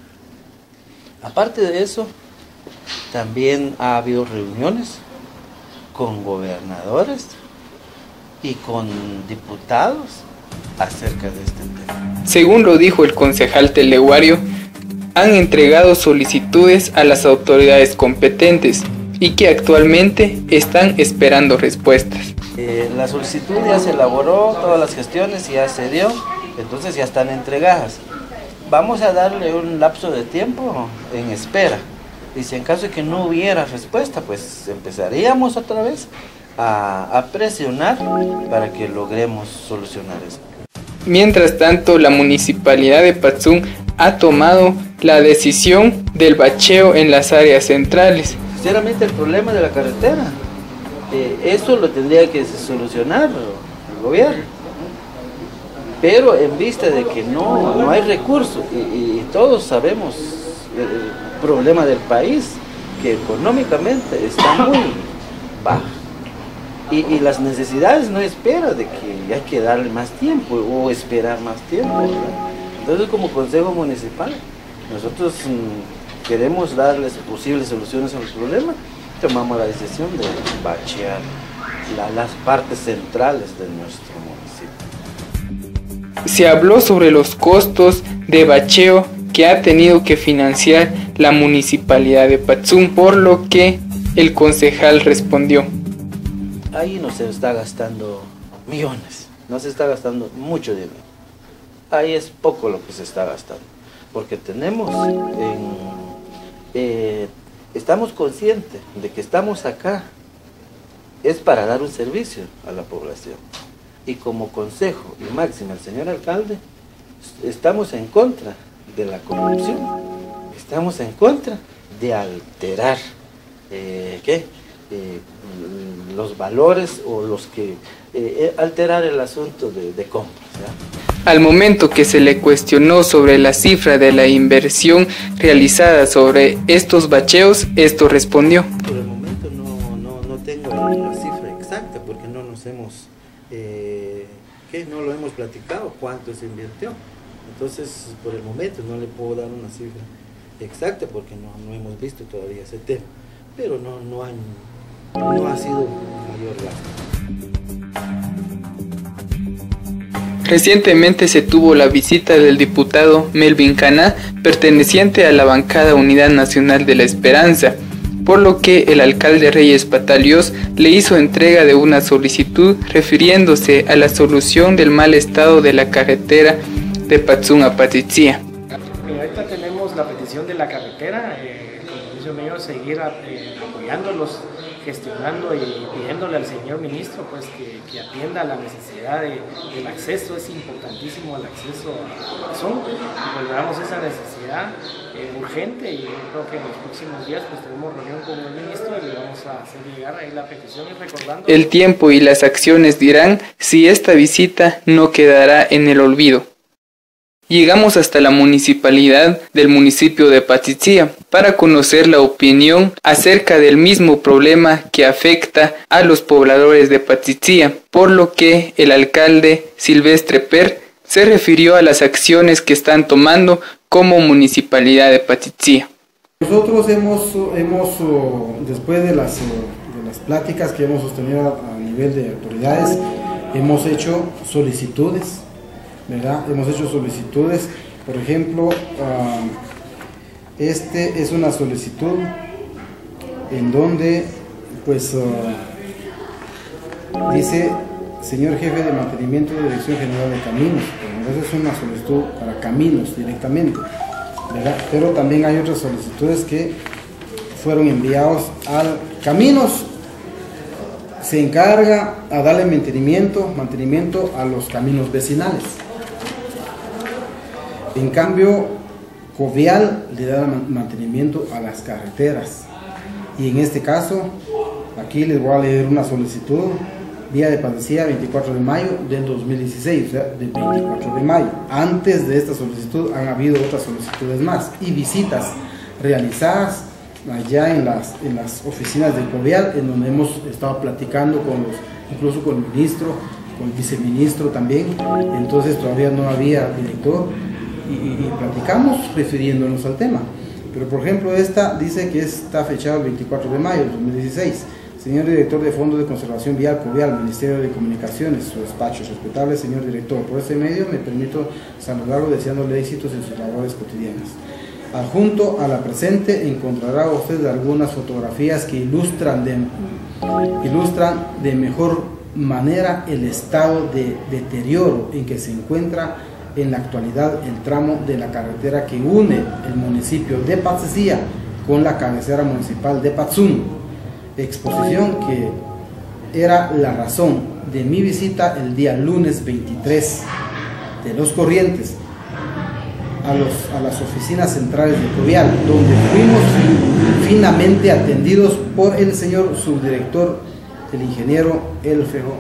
Aparte de eso, también ha habido reuniones con gobernadores y con diputados acerca de este tema. Según lo dijo el concejal Teleguario, han entregado solicitudes a las autoridades competentes y que actualmente están esperando respuestas. Eh, la solicitud ya se elaboró, todas las gestiones ya se dio, entonces ya están entregadas. Vamos a darle un lapso de tiempo en espera, y si en caso de que no hubiera respuesta, pues empezaríamos otra vez a, a presionar para que logremos solucionar esto. Mientras tanto, la municipalidad de Patzún ha tomado la decisión del bacheo en las áreas centrales. Sinceramente, el problema de la carretera, eh, eso lo tendría que solucionar el gobierno, pero en vista de que no, no hay recursos y, y todos sabemos el problema del país, que económicamente está muy bajo y, y las necesidades no esperan de que hay que darle más tiempo o esperar más tiempo, ¿verdad? Entonces, como Consejo Municipal, nosotros mmm, queremos darles posibles soluciones a los problemas. Tomamos la decisión de bachear la, las partes centrales de nuestro municipio. Se habló sobre los costos de bacheo que ha tenido que financiar la municipalidad de Patzún, por lo que el concejal respondió: ahí no se está gastando millones, no se está gastando mucho dinero. Ahí es poco lo que se está gastando, porque tenemos, en, eh, estamos conscientes de que estamos acá, es para dar un servicio a la población. Y como consejo y máximo el señor alcalde, estamos en contra de la corrupción, estamos en contra de alterar eh, ¿qué? Eh, los valores o los que eh, alterar el asunto de, de compras, ¿ya? Al momento que se le cuestionó sobre la cifra de la inversión realizada sobre estos bacheos, esto respondió: por el momento no, no, no tengo la cifra exacta, porque no nos hemos eh, ¿qué? no lo hemos platicado cuánto se invirtió. Entonces, por el momento no le puedo dar una cifra exacta porque no, no hemos visto todavía ese tema, pero no, no, han, no ha sido mayor gasto. Recientemente se tuvo la visita del diputado Melvin Caná, perteneciente a la bancada Unidad Nacional de la Esperanza, por lo que el alcalde Reyes Patalios le hizo entrega de una solicitud refiriéndose a la solución del mal estado de la carretera de Patzún a Pachitzía. Ahorita tenemos la petición de la carretera, eh, el compromiso mío es seguir eh, apoyándolos gestionando y pidiéndole al señor ministro pues que, que atienda la necesidad de, del acceso. Es importantísimo el acceso a Patzún, y pues veamos esa necesidad eh, urgente, y yo creo que en los próximos días pues tenemos reunión con el ministro y le vamos a hacer llegar ahí la petición, y recordando... El tiempo y las acciones dirán si esta visita no quedará en el olvido. Llegamos hasta la municipalidad del municipio de Patsitzia para conocer la opinión acerca del mismo problema que afecta a los pobladores de Patsitzia, por lo que el alcalde Silvestre Per se refirió a las acciones que están tomando como municipalidad de Patsitzia. Nosotros hemos, hemos después de las, de las pláticas que hemos sostenido a nivel de autoridades, hemos hecho solicitudes, ¿verdad? Hemos hecho solicitudes, por ejemplo, uh, este es una solicitud en donde, pues, uh, dice, señor jefe de mantenimiento de Dirección General de Caminos, pero esa es una solicitud para caminos directamente, ¿verdad? Pero también hay otras solicitudes que fueron enviados al Caminos. Se encarga a darle mantenimiento, mantenimiento a los caminos vecinales. En cambio, Covial le da mantenimiento a las carreteras. Y en este caso, aquí les voy a leer una solicitud, Vía de Patsitzia, veinticuatro de mayo del dos mil dieciséis, o sea, del veinticuatro de mayo. Antes de esta solicitud han habido otras solicitudes más y visitas realizadas allá en las, en las oficinas de Covial, en donde hemos estado platicando con los, incluso con el ministro, con el viceministro también. Entonces todavía no había director y, y, y platicamos refiriéndonos al tema. Pero por ejemplo esta dice que está fechado el veinticuatro de mayo de dos mil dieciséis. Señor director de Fondo de Conservación Vial Covial, Ministerio de Comunicaciones, su despacho, respetable señor director, por este medio me permito saludarlo deseándole éxitos en sus labores cotidianas. Adjunto a la presente encontrará usted algunas fotografías que ilustran de, ilustran de mejor manera el estado de deterioro en que se encuentra en la actualidad el tramo de la carretera que une el municipio de Patsitzia con la cabecera municipal de Patzún. Exposición que era la razón de mi visita el día lunes veintitrés de los Corrientes a, los, a las oficinas centrales de Covial, donde fuimos finamente atendidos por el señor subdirector, el ingeniero Elfego,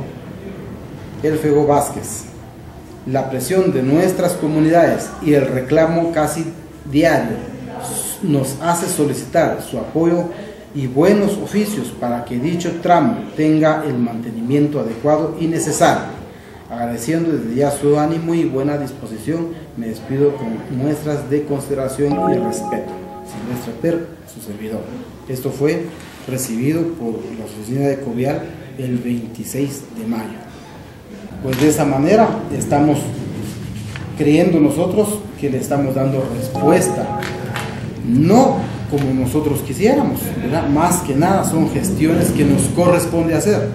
Elfego Vázquez. La presión de nuestras comunidades y el reclamo casi diario nos hace solicitar su apoyo y buenos oficios para que dicho tramo tenga el mantenimiento adecuado y necesario. Agradeciendo desde ya su ánimo y buena disposición, me despido con muestras de consideración y respeto. Silvestre Per, su servidor. Esto fue recibido por la oficina de Covial el veintiséis de mayo. Pues de esa manera estamos creyendo nosotros que le estamos dando respuesta, no como nosotros quisiéramos, ¿verdad? Más que nada son gestiones que nos corresponde hacer.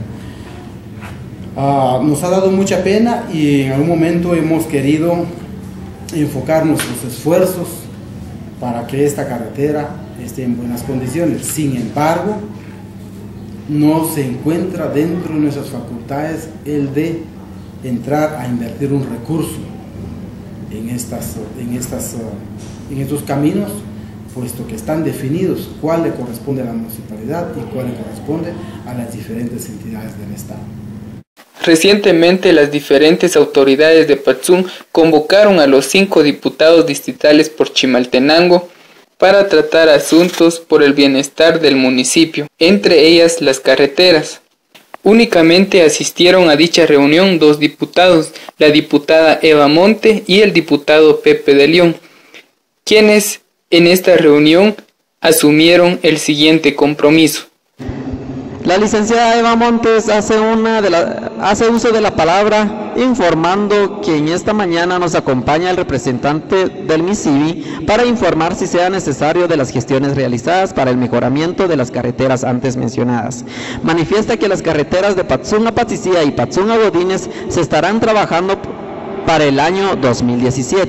Uh, nos ha dado mucha pena y en algún momento hemos querido enfocar nuestros esfuerzos para que esta carretera esté en buenas condiciones. Sin embargo, no se encuentra dentro de nuestras facultades el de entrar a invertir un recurso en, estas, en, estas, uh, en estos caminos, puesto que están definidos cuál le corresponde a la municipalidad y cuál le corresponde a las diferentes entidades del Estado. Recientemente las diferentes autoridades de Patzún convocaron a los cinco diputados distritales por Chimaltenango para tratar asuntos por el bienestar del municipio, entre ellas las carreteras. Únicamente asistieron a dicha reunión dos diputados, la diputada Eva Monte y el diputado Pepe de León, quienes en esta reunión asumieron el siguiente compromiso. La licenciada Eva Montes hace, una de la, hace uso de la palabra informando que en esta mañana nos acompaña el representante del MISIBI para informar si sea necesario de las gestiones realizadas para el mejoramiento de las carreteras antes mencionadas. Manifiesta que las carreteras de Patzún a Patsitzia y Patzún a Godínez se estarán trabajando para el año dos mil diecisiete.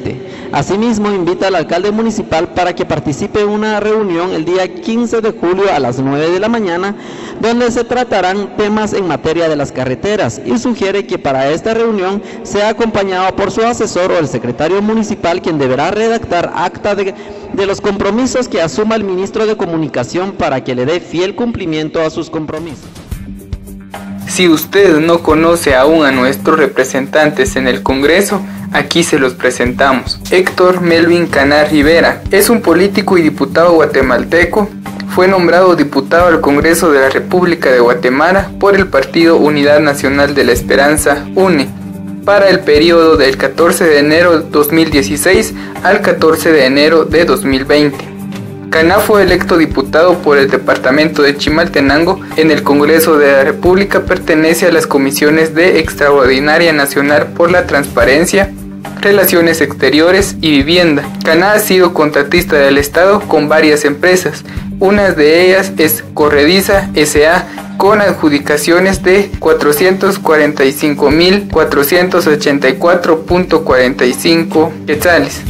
Asimismo, invita al alcalde municipal para que participe en una reunión el día quince de julio a las nueve de la mañana, donde se tratarán temas en materia de las carreteras, y sugiere que para esta reunión sea acompañado por su asesor o el secretario municipal, quien deberá redactar acta de, de los compromisos que asuma el ministro de Comunicación para que le dé fiel cumplimiento a sus compromisos. Si usted no conoce aún a nuestros representantes en el Congreso, aquí se los presentamos. Héctor Melvin Caná Rivera es un político y diputado guatemalteco. Fue nombrado diputado al Congreso de la República de Guatemala por el Partido Unidad Nacional de la Esperanza, U N E, para el periodo del catorce de enero de dos mil dieciséis al catorce de enero de dos mil veinte. Caná fue electo diputado por el departamento de Chimaltenango en el Congreso de la República. Pertenece a las comisiones de Extraordinaria Nacional por la Transparencia, Relaciones Exteriores y Vivienda. Caná ha sido contratista del Estado con varias empresas. Una de ellas es Corrediza S A, con adjudicaciones de cuatrocientos cuarenta y cinco mil cuatrocientos ochenta y cuatro punto cuarenta y cinco quetzales.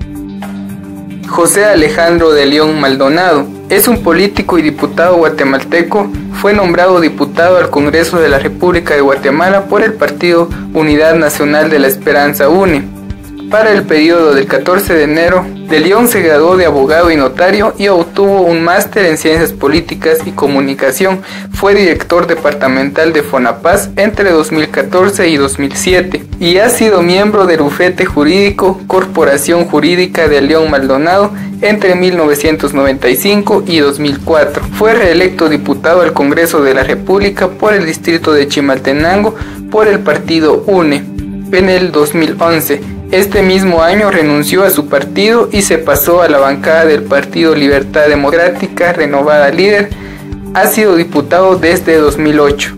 José Alejandro de León Maldonado es un político y diputado guatemalteco. Fue nombrado diputado al Congreso de la República de Guatemala por el Partido Unidad Nacional de la Esperanza, U N E. Para el periodo del catorce de enero, de León se graduó de abogado y notario y obtuvo un máster en Ciencias Políticas y Comunicación. Fue director departamental de FONAPAS entre dos mil catorce y dos mil siete y ha sido miembro del bufete jurídico Corporación Jurídica de León Maldonado entre mil novecientos noventa y cinco y dos mil cuatro. Fue reelecto diputado al Congreso de la República por el distrito de Chimaltenango por el partido U N E en el dos mil once. Este mismo año renunció a su partido y se pasó a la bancada del Partido Libertad Democrática Renovada Líder. Ha sido diputado desde dos mil ocho.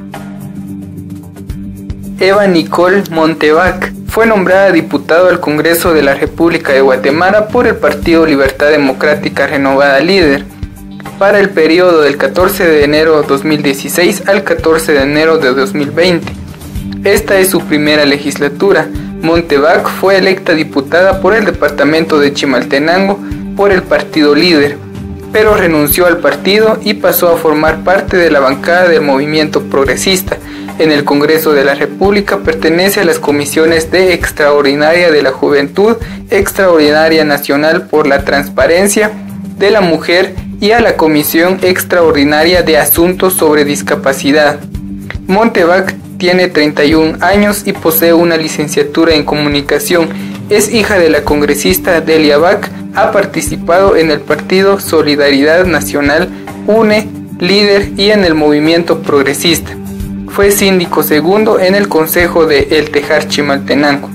Eva Nicole Montevac fue nombrada diputado al Congreso de la República de Guatemala por el Partido Libertad Democrática Renovada Líder para el periodo del catorce de enero de dos mil dieciséis al catorce de enero de dos mil veinte. Esta es su primera legislatura. Montevac fue electa diputada por el departamento de Chimaltenango por el Partido Líder, pero renunció al partido y pasó a formar parte de la bancada del Movimiento Progresista. En el Congreso de la República pertenece a las comisiones de Extraordinaria de la Juventud, Extraordinaria Nacional por la Transparencia de la Mujer y a la Comisión Extraordinaria de Asuntos sobre Discapacidad. Montevac tiene treinta y un años y posee una licenciatura en comunicación. Es hija de la congresista Delia Vac. Ha participado en el Partido Solidaridad Nacional, U N E, Líder y en el Movimiento Progresista. Fue síndico segundo en el Consejo de El Tejar Chimaltenango.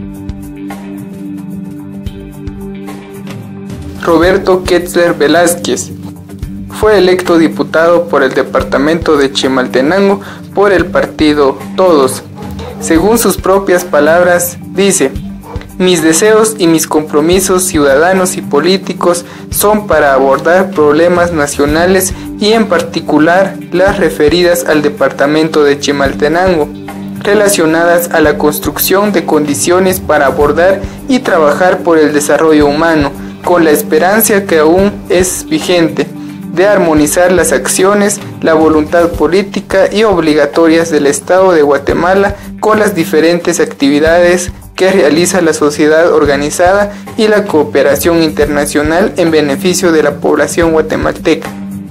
Roberto Ketzler Velázquez fue electo diputado por el departamento de Chimaltenango por el partido Todos. Según sus propias palabras, dice: mis deseos y mis compromisos ciudadanos y políticos son para abordar problemas nacionales y en particular las referidas al departamento de Chimaltenango, relacionadas a la construcción de condiciones para abordar y trabajar por el desarrollo humano, con la esperanza que aún es vigente de armonizar las acciones, la voluntad política y obligatorias del Estado de Guatemala con las diferentes actividades que realiza la sociedad organizada y la cooperación internacional en beneficio de la población guatemalteca.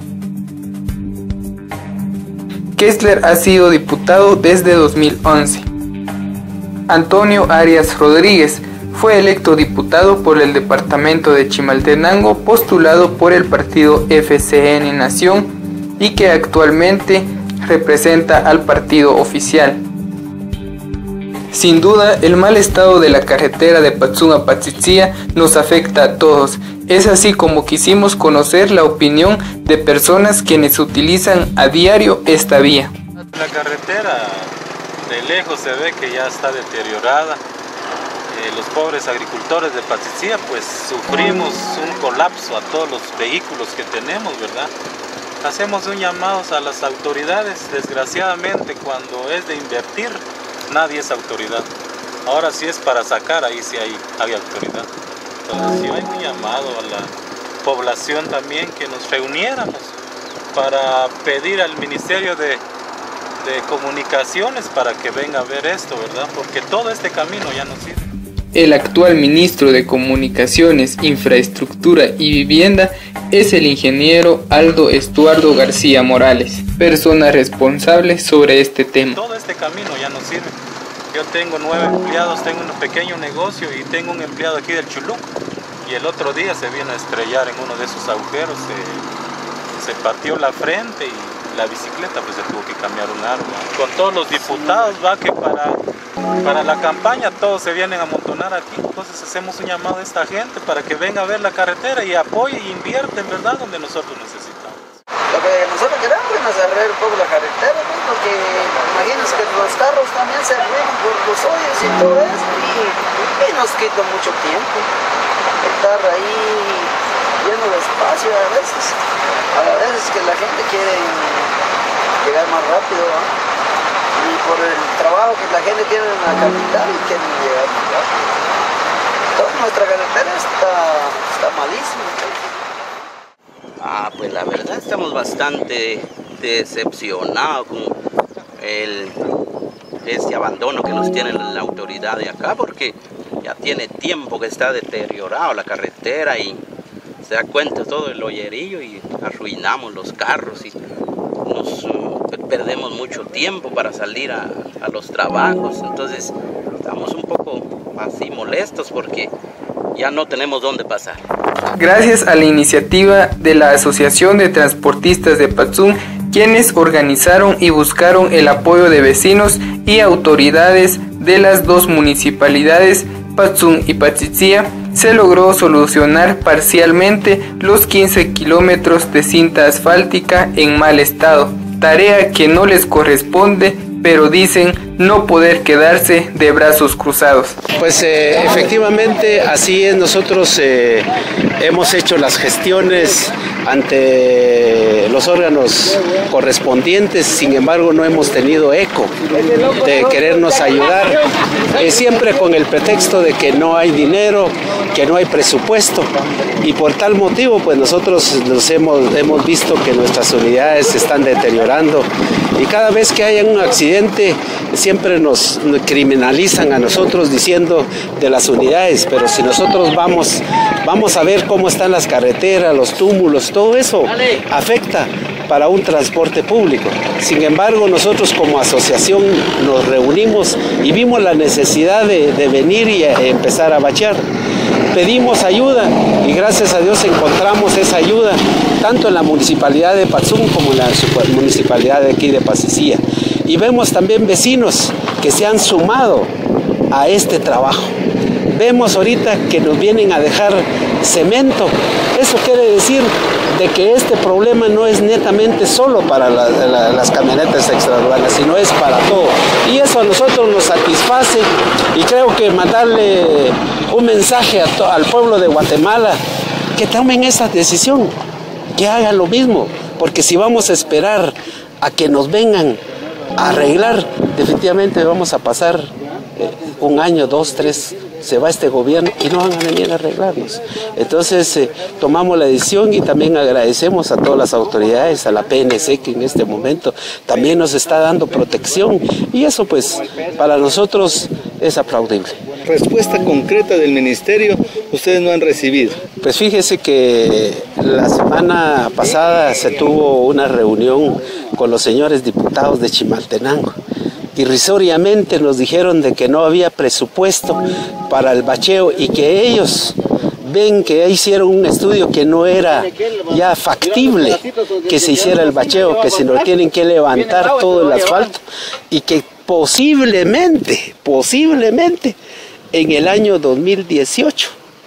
Ketzler ha sido diputado desde dos mil once. Antonio Arias Rodríguez fue electo diputado por el departamento de Chimaltenango, postulado por el partido F C N Nación y que actualmente representa al partido oficial. Sin duda, el mal estado de la carretera de Patzún a Patzitzía nos afecta a todos. Es así como quisimos conocer la opinión de personas quienes utilizan a diario esta vía. La carretera de lejos se ve que ya está deteriorada. Eh, los pobres agricultores de Patzitzía pues sufrimos un colapso a todos los vehículos que tenemos, ¿verdad? Hacemos un llamado a las autoridades. Desgraciadamente, cuando es de invertir, nadie es autoridad. Ahora sí es para sacar, ahí sí hay, hay autoridad. Entonces yo hago un llamado a la población también que nos reuniéramos para pedir al Ministerio de, de Comunicaciones para que venga a ver esto, ¿verdad? Porque todo este camino ya no sirve. El actual ministro de Comunicaciones, Infraestructura y Vivienda es el ingeniero Aldo Estuardo García Morales, persona responsable sobre este tema. Todo este camino ya no sirve. Yo tengo nueve empleados, tengo un pequeño negocio y tengo un empleado aquí del Chuluco. Y el otro día se vino a estrellar en uno de esos agujeros, se, se partió la frente y la bicicleta pues se tuvo que cambiar un árbol. Con todos los diputados va que para, para la campaña todos se vienen a amontonar aquí, entonces hacemos un llamado a esta gente para que venga a ver la carretera y apoye y invierte en verdad donde nosotros necesitamos. Lo que nosotros queremos es arreglar un poco la carretera, ¿no? Porque imagínense que los carros también se arreglan por los hoyos y todo eso y, y nos quita mucho tiempo estar ahí lleno de espacio a veces. A veces que la gente quiere llegar más rápido, ¿no? Y por el trabajo que la gente tiene en la capital y quieren llegar más rápido. Toda nuestra carretera está, está malísima. Ah, pues la verdad estamos bastante decepcionados con el, este abandono que nos tiene la autoridad de acá, porque ya tiene tiempo que está deteriorado la carretera y se da cuenta todo el hoyerillo y arruinamos los carros y nos uh, perdemos mucho tiempo para salir a, a los trabajos. Entonces estamos un poco así molestos porque ya no tenemos dónde pasar. Gracias a la iniciativa de la Asociación de Transportistas de Patzum, quienes organizaron y buscaron el apoyo de vecinos y autoridades de las dos municipalidades, Patzum y Patsitzia, se logró solucionar parcialmente los quince kilómetros de cinta asfáltica en mal estado, tarea que no les corresponde, pero dicen no poder quedarse de brazos cruzados. Pues eh, efectivamente así es, nosotros eh, hemos hecho las gestiones ante los órganos correspondientes, sin embargo no hemos tenido eco de querernos ayudar, eh, siempre con el pretexto de que no hay dinero, que no hay presupuesto, y por tal motivo pues nosotros nos hemos, hemos visto que nuestras unidades se están deteriorando y cada vez que hay un accidente siempre nos criminalizan a nosotros diciendo de las unidades, pero si nosotros vamos, vamos a ver cómo están las carreteras, los túmulos, todo eso afecta para un transporte público. Sin embargo, nosotros como asociación nos reunimos y vimos la necesidad de, de venir y a, empezar a bachear. Pedimos ayuda y gracias a Dios encontramos esa ayuda tanto en la municipalidad de Patzum como en la municipalidad de aquí de Patsitzia. Y vemos también vecinos que se han sumado a este trabajo. Vemos ahorita que nos vienen a dejar cemento. Eso quiere decir de que este problema no es netamente solo para la, la, las camionetas extraurbanas, sino es para todo. Y eso a nosotros nos satisface y creo que mandarle un mensaje a to, al pueblo de Guatemala que tomen esa decisión, que hagan lo mismo, porque si vamos a esperar a que nos vengan a arreglar, definitivamente vamos a pasar eh, un año, dos, tres, se va este gobierno y no van a venir a arreglarnos. Entonces eh, tomamos la decisión y también agradecemos a todas las autoridades, a la P N C que en este momento también nos está dando protección y eso pues para nosotros es aplaudible. Respuesta concreta del ministerio ustedes no han recibido. Pues fíjese que la semana pasada se tuvo una reunión con los señores diputados de Chimaltenango. Irrisoriamente nos dijeron de que no había presupuesto para el bacheo y que ellos ven que hicieron un estudio que no era ya factible que se hiciera el bacheo, que se nos tienen que levantar todo el asfalto y que posiblemente, posiblemente en el año dos mil dieciocho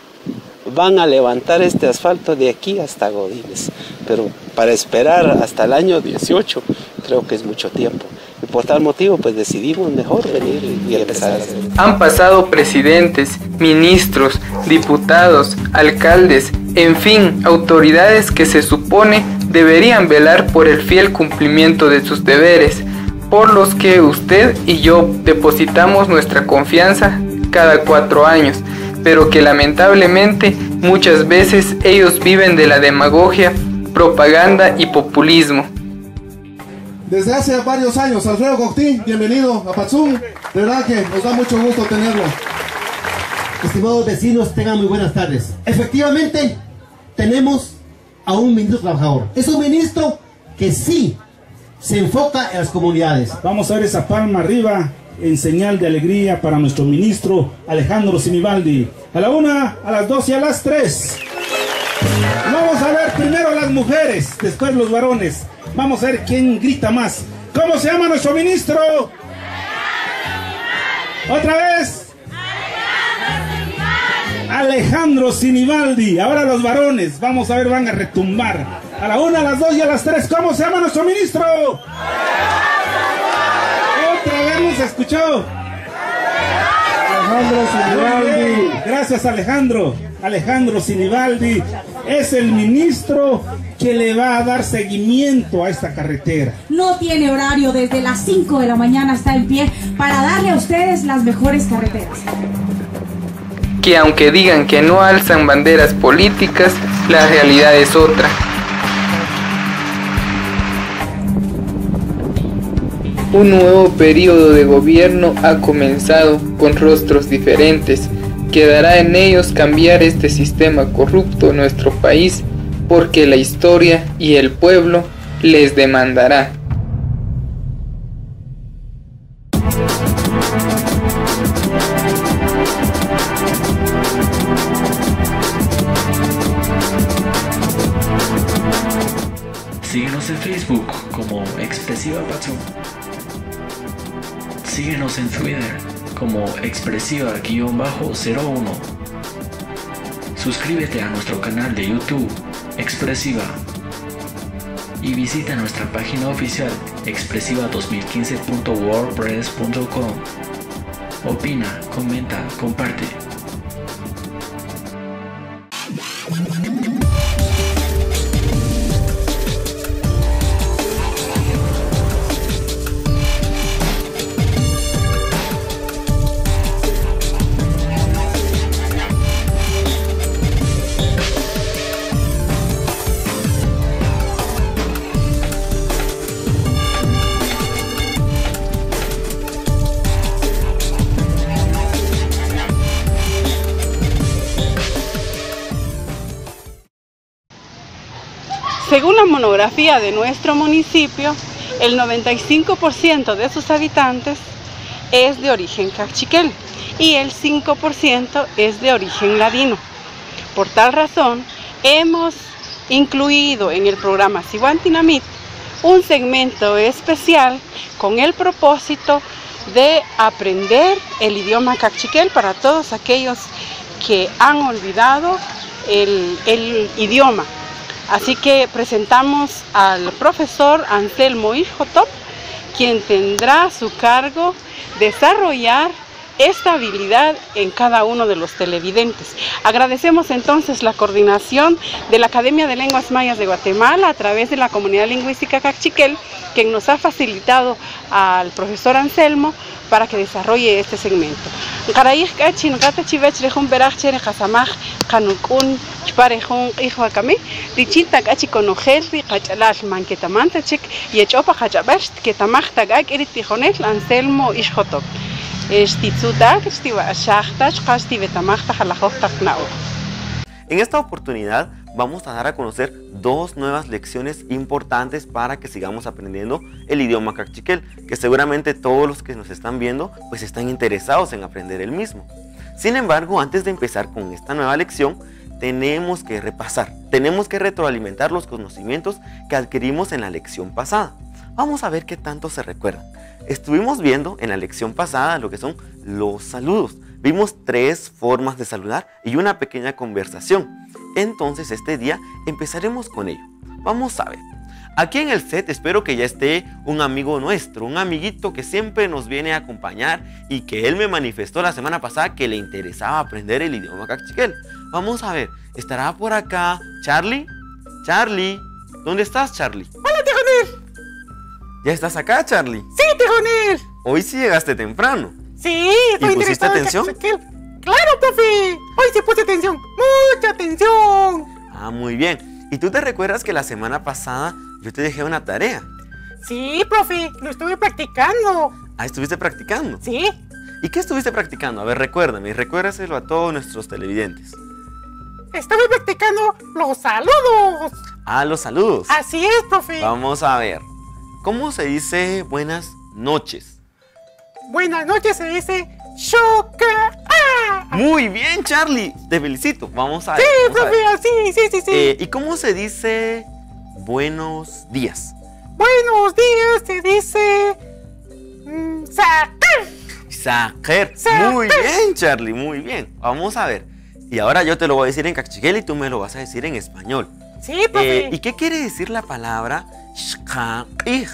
van a levantar este asfalto de aquí hasta Godínez, pero para esperar hasta el año dieciocho creo que es mucho tiempo. Y por tal motivo pues decidimos mejor venir y empezar a hacer. Han pasado presidentes, ministros, diputados, alcaldes, en fin, autoridades que se supone deberían velar por el fiel cumplimiento de sus deberes, por los que usted y yo depositamos nuestra confianza cada cuatro años. pero que lamentablemente muchas veces ellos viven de la demagogia, propaganda y populismo. Desde hace varios años, Alfredo Coctín, bienvenido a Patzún, de verdad que nos da mucho gusto tenerlo. Estimados vecinos, tengan muy buenas tardes. Efectivamente, tenemos a un ministro trabajador. Es un ministro que sí se enfoca en las comunidades. Vamos a ver esa palma arriba en señal de alegría para nuestro ministro Alejandro Sinibaldi. A la una, a las dos y a las tres. Vamos a ver primero las mujeres, después los varones. Vamos a ver quién grita más. ¿Cómo se llama nuestro ministro? Otra vez. Alejandro Sinibaldi. Ahora los varones, vamos a ver, van a retumbar. A la una, a las dos y a las tres. ¿Cómo se llama nuestro ministro? Otra vez nos escuchó. Alejandro Sinibaldi. Gracias, Alejandro. Alejandro Sinibaldi es el ministro que le va a dar seguimiento a esta carretera. No tiene horario, desde las cinco de la mañana está en pie para darle a ustedes las mejores carreteras. Que aunque digan que no alzan banderas políticas, la realidad es otra. Un nuevo periodo de gobierno ha comenzado con rostros diferentes. Quedará en ellos cambiar este sistema corrupto en nuestro país, porque la historia y el pueblo les demandará. Síguenos en Facebook como Expresiva Patzún. Síguenos en Twitter como Expresiva cero uno. Suscríbete a nuestro canal de YouTube Expresiva y visita nuestra página oficial expresiva dos mil quince punto wordpress punto com. Opina, comenta, comparte. Según la monografía de nuestro municipio, el noventa y cinco por ciento de sus habitantes es de origen cachiquel y el cinco por ciento es de origen ladino. Por tal razón, hemos incluido en el programa Sihuantinamit un segmento especial con el propósito de aprender el idioma cachiquel para todos aquellos que han olvidado el, el idioma. Así que presentamos al profesor Anselmo Ishotop, quien tendrá a su cargo desarrollar esta habilidad en cada uno de los televidentes. Agradecemos entonces la coordinación de la Academia de Lenguas Mayas de Guatemala a través de la Comunidad Lingüística Cachiquel, quien nos ha facilitado al profesor Anselmo para que desarrolle este segmento. En esta oportunidad vamos a dar a conocer dos nuevas lecciones importantes para que sigamos aprendiendo el idioma cachiquel, que seguramente todos los que nos están viendo pues están interesados en aprender el mismo. Sin embargo, antes de empezar con esta nueva lección, tenemos que repasar, tenemos que retroalimentar los conocimientos que adquirimos en la lección pasada. Vamos a ver qué tanto se recuerdan. Estuvimos viendo en la lección pasada lo que son los saludos. Vimos tres formas de saludar y una pequeña conversación. Entonces este día empezaremos con ello. Vamos a ver. Aquí en el set espero que ya esté un amigo nuestro, un amiguito que siempre nos viene a acompañar y que él me manifestó la semana pasada que le interesaba aprender el idioma cachiquel. Vamos a ver, ¿estará por acá Charlie? Charlie, ¿dónde estás, Charlie? Hola, Tijonel. ¿Ya estás acá, Charlie? Sí, Tijonel. Hoy sí llegaste temprano. Sí, ¿Y pusiste atención? ¿Qué Claro, profe. Hoy sí puse atención. Mucha atención. Ah, muy bien. ¿Y tú te recuerdas que la semana pasada yo te dejé una tarea? Sí, profe. Lo estuve practicando. Ah, ¿estuviste practicando? Sí. ¿Y qué estuviste practicando? A ver, recuérdame y recuérdaselo a todos nuestros televidentes. Estuve practicando los saludos. Ah, los saludos. Así es, profe. Vamos a ver. ¿Cómo se dice buenas noches? Buenas noches se dice Shoka. ¡Ah! Muy bien, Charlie. Te felicito. Vamos a ver. Sí, vamos profe, a ver. sí, sí, sí, sí. Eh, ¿Y cómo se dice buenos días? Buenos días se dice mmm, Saker. Saker. Muy bien, Charlie, muy bien. Vamos a ver. Y ahora yo te lo voy a decir en cachiquel y tú me lo vas a decir en español. Sí, profe. Eh, ¿Y qué quiere decir la palabra shkaqij?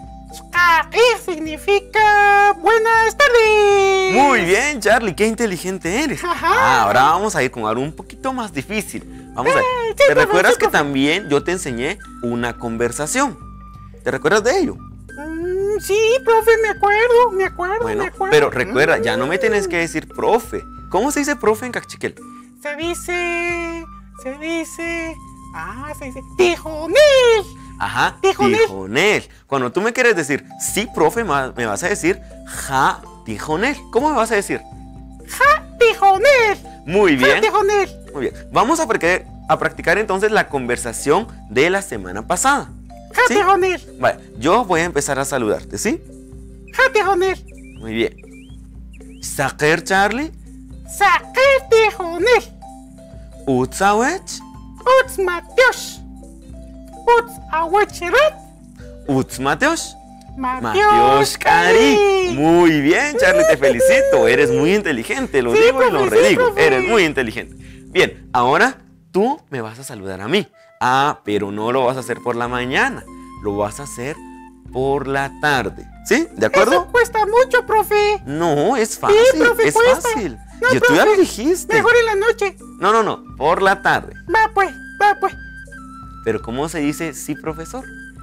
Shkaqij significa buenas tardes. Muy bien, Charlie, qué inteligente eres. Ajá. Ah, ahora vamos a ir con algo un poquito más difícil. Vamos a ver. Sí, ¿Te profe, recuerdas sí, que profe. también yo te enseñé una conversación? ¿Te recuerdas de ello? Mm, sí, profe, me acuerdo, me acuerdo, Bueno, me acuerdo. pero recuerda, ya no me tienes que decir profe. ¿Cómo se dice profe en cachiquel? Se dice, se dice, ah, se dice tijonel. Ajá, Tijonel. tijonel. Cuando tú me quieres decir sí, profe, ma- me vas a decir ja, tijonel. ¿Cómo me vas a decir? Ja, tijonel. Muy bien. Ja, tijonel. Muy bien. Vamos a practicar, a practicar entonces la conversación de la semana pasada. Ja, ¿Sí? tijonel. Vale, yo voy a empezar a saludarte, ¿sí? Ja, tijonel. Muy bien. Saker, Charlie. Saker, tijonel. Utsawech. Uts matiosh. Uts awechirat. Uts Mateos. Matiosh Kari. Muy bien, Charlie, te felicito. Eres muy inteligente, lo Sí, digo y lo profe, sí, redigo. profe. Eres muy inteligente. Bien, ahora tú me vas a saludar a mí. Ah, pero no lo vas a hacer por la mañana. Lo vas a hacer por la tarde. ¿Sí? ¿De acuerdo? Eso cuesta mucho, profe. No, es fácil. Sí, profe, es cuesta. fácil. No, Yo tú ya profe, lo dijiste. Mejor en la noche. No, no, no. Por la tarde. Va pues, va pues. Pero ¿cómo se dice sí, profesor?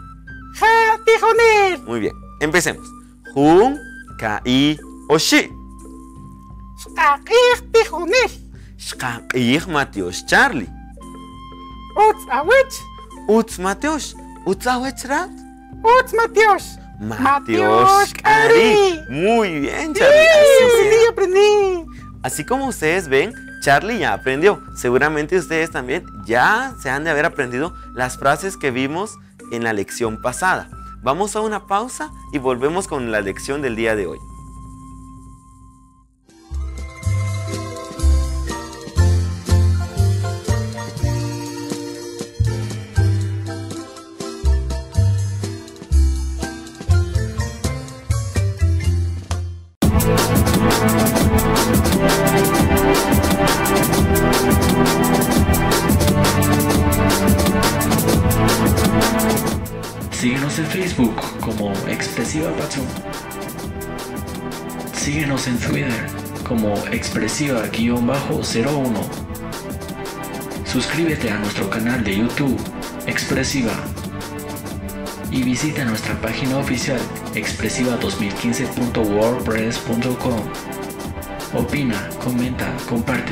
Ja, tijonel. Muy bien. Empecemos. Jun, kai, oshi. Shkaqij, tijonel. Shkaqij, Mateos, Charlie. Uts awech. Uts Mateos. Uts awechrat. Uts matiosh. Mateos Kari. Muy bien, Sí, Charlie. Así aprendí, es. aprendí. Así como ustedes ven, Charlie ya aprendió. Seguramente ustedes también ya se han de haber aprendido las frases que vimos en la lección pasada. Vamos a una pausa y volvemos con la lección del día de hoy. Síguenos en Facebook como Expresiva Patsum. Síguenos en Twitter como Expresiva-cero uno. Suscríbete a nuestro canal de YouTube Expresiva. Y visita nuestra página oficial expresiva dos mil quince punto wordpress punto com. Opina, comenta, comparte.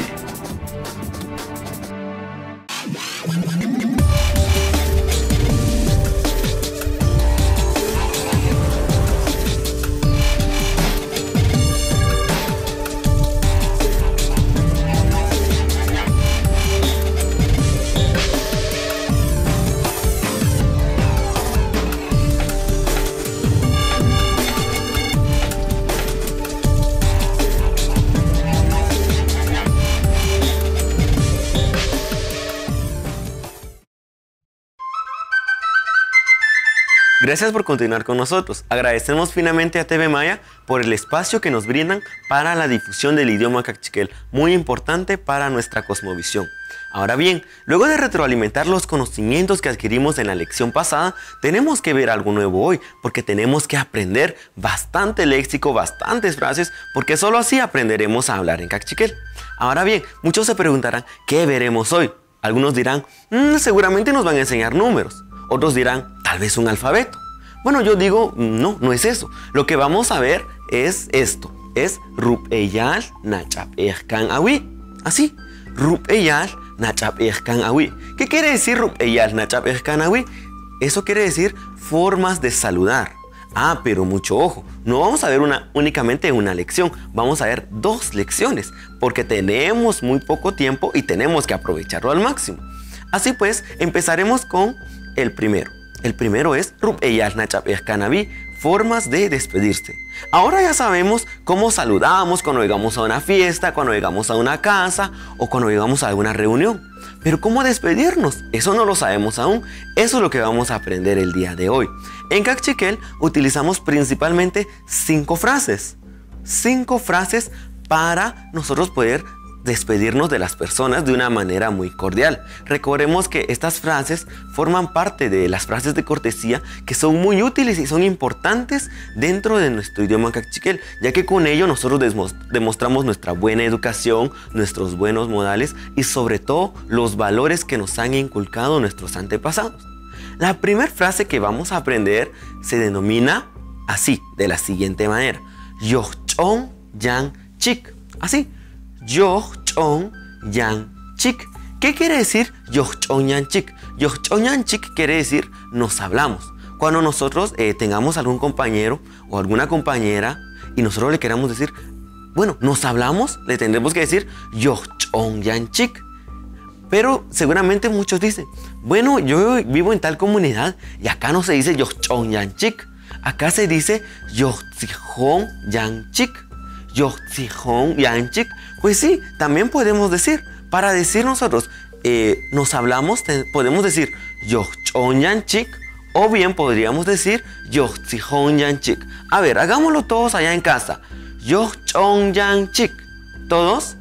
Gracias por continuar con nosotros. Agradecemos finalmente a T V Maya por el espacio que nos brindan para la difusión del idioma cachiquel, muy importante para nuestra cosmovisión. Ahora bien, luego de retroalimentar los conocimientos que adquirimos en la lección pasada, tenemos que ver algo nuevo hoy, porque tenemos que aprender bastante léxico, bastantes frases, porque solo así aprenderemos a hablar en cachiquel. Ahora bien, muchos se preguntarán, ¿qué veremos hoy? Algunos dirán, mmm, seguramente nos van a enseñar números. Otros dirán, tal vez un alfabeto. Bueno, yo digo, no, no es eso. Lo que vamos a ver es esto. es rup eyal nachap ejkan awi. Así, rup eyal nachap ejkan awi. ¿Qué quiere decir rup eyal nachap ejkan awi? Eso quiere decir formas de saludar. Ah, pero mucho ojo, no vamos a ver una, únicamente una lección, vamos a ver dos lecciones, porque tenemos muy poco tiempo y tenemos que aprovecharlo al máximo. Así pues, empezaremos con el primero. El primero es rup eyal nachap ejkan awi, formas de despedirse. Ahora ya sabemos cómo saludamos cuando llegamos a una fiesta, cuando llegamos a una casa o cuando llegamos a alguna reunión. Pero ¿cómo despedirnos? Eso no lo sabemos aún. Eso es lo que vamos a aprender el día de hoy. En Kaqchikel utilizamos principalmente cinco frases. Cinco frases para nosotros poder despedirnos de las personas de una manera muy cordial. Recordemos que estas frases forman parte de las frases de cortesía que son muy útiles y son importantes dentro de nuestro idioma Kaqchikel, ya que con ello nosotros demostramos nuestra buena educación, nuestros buenos modales y sobre todo los valores que nos han inculcado nuestros antepasados. La primera frase que vamos a aprender se denomina así, de la siguiente manera: Yochon Yang Chik. Así. Yochon Yang Chik. ¿Qué quiere decir Yochon Yang Chik? Yochon Yang Chik quiere decir nos hablamos. Cuando nosotros eh, tengamos algún compañero o alguna compañera y nosotros le queramos decir, bueno, nos hablamos, le tendremos que decir Yochon Yang Chik. Pero seguramente muchos dicen, bueno, yo vivo en tal comunidad y acá no se dice Yochon Yang Chik. Acá se dice Yochon Yang Chik. Yochon Yang Chik. Pues sí, también podemos decir, para decir nosotros, eh, nos hablamos, te, podemos decir Yochon Yang Chik, o bien podríamos decir Yochon Yang Chik. A ver, hagámoslo todos allá en casa. Yochon Yang Chik. ¿Todos?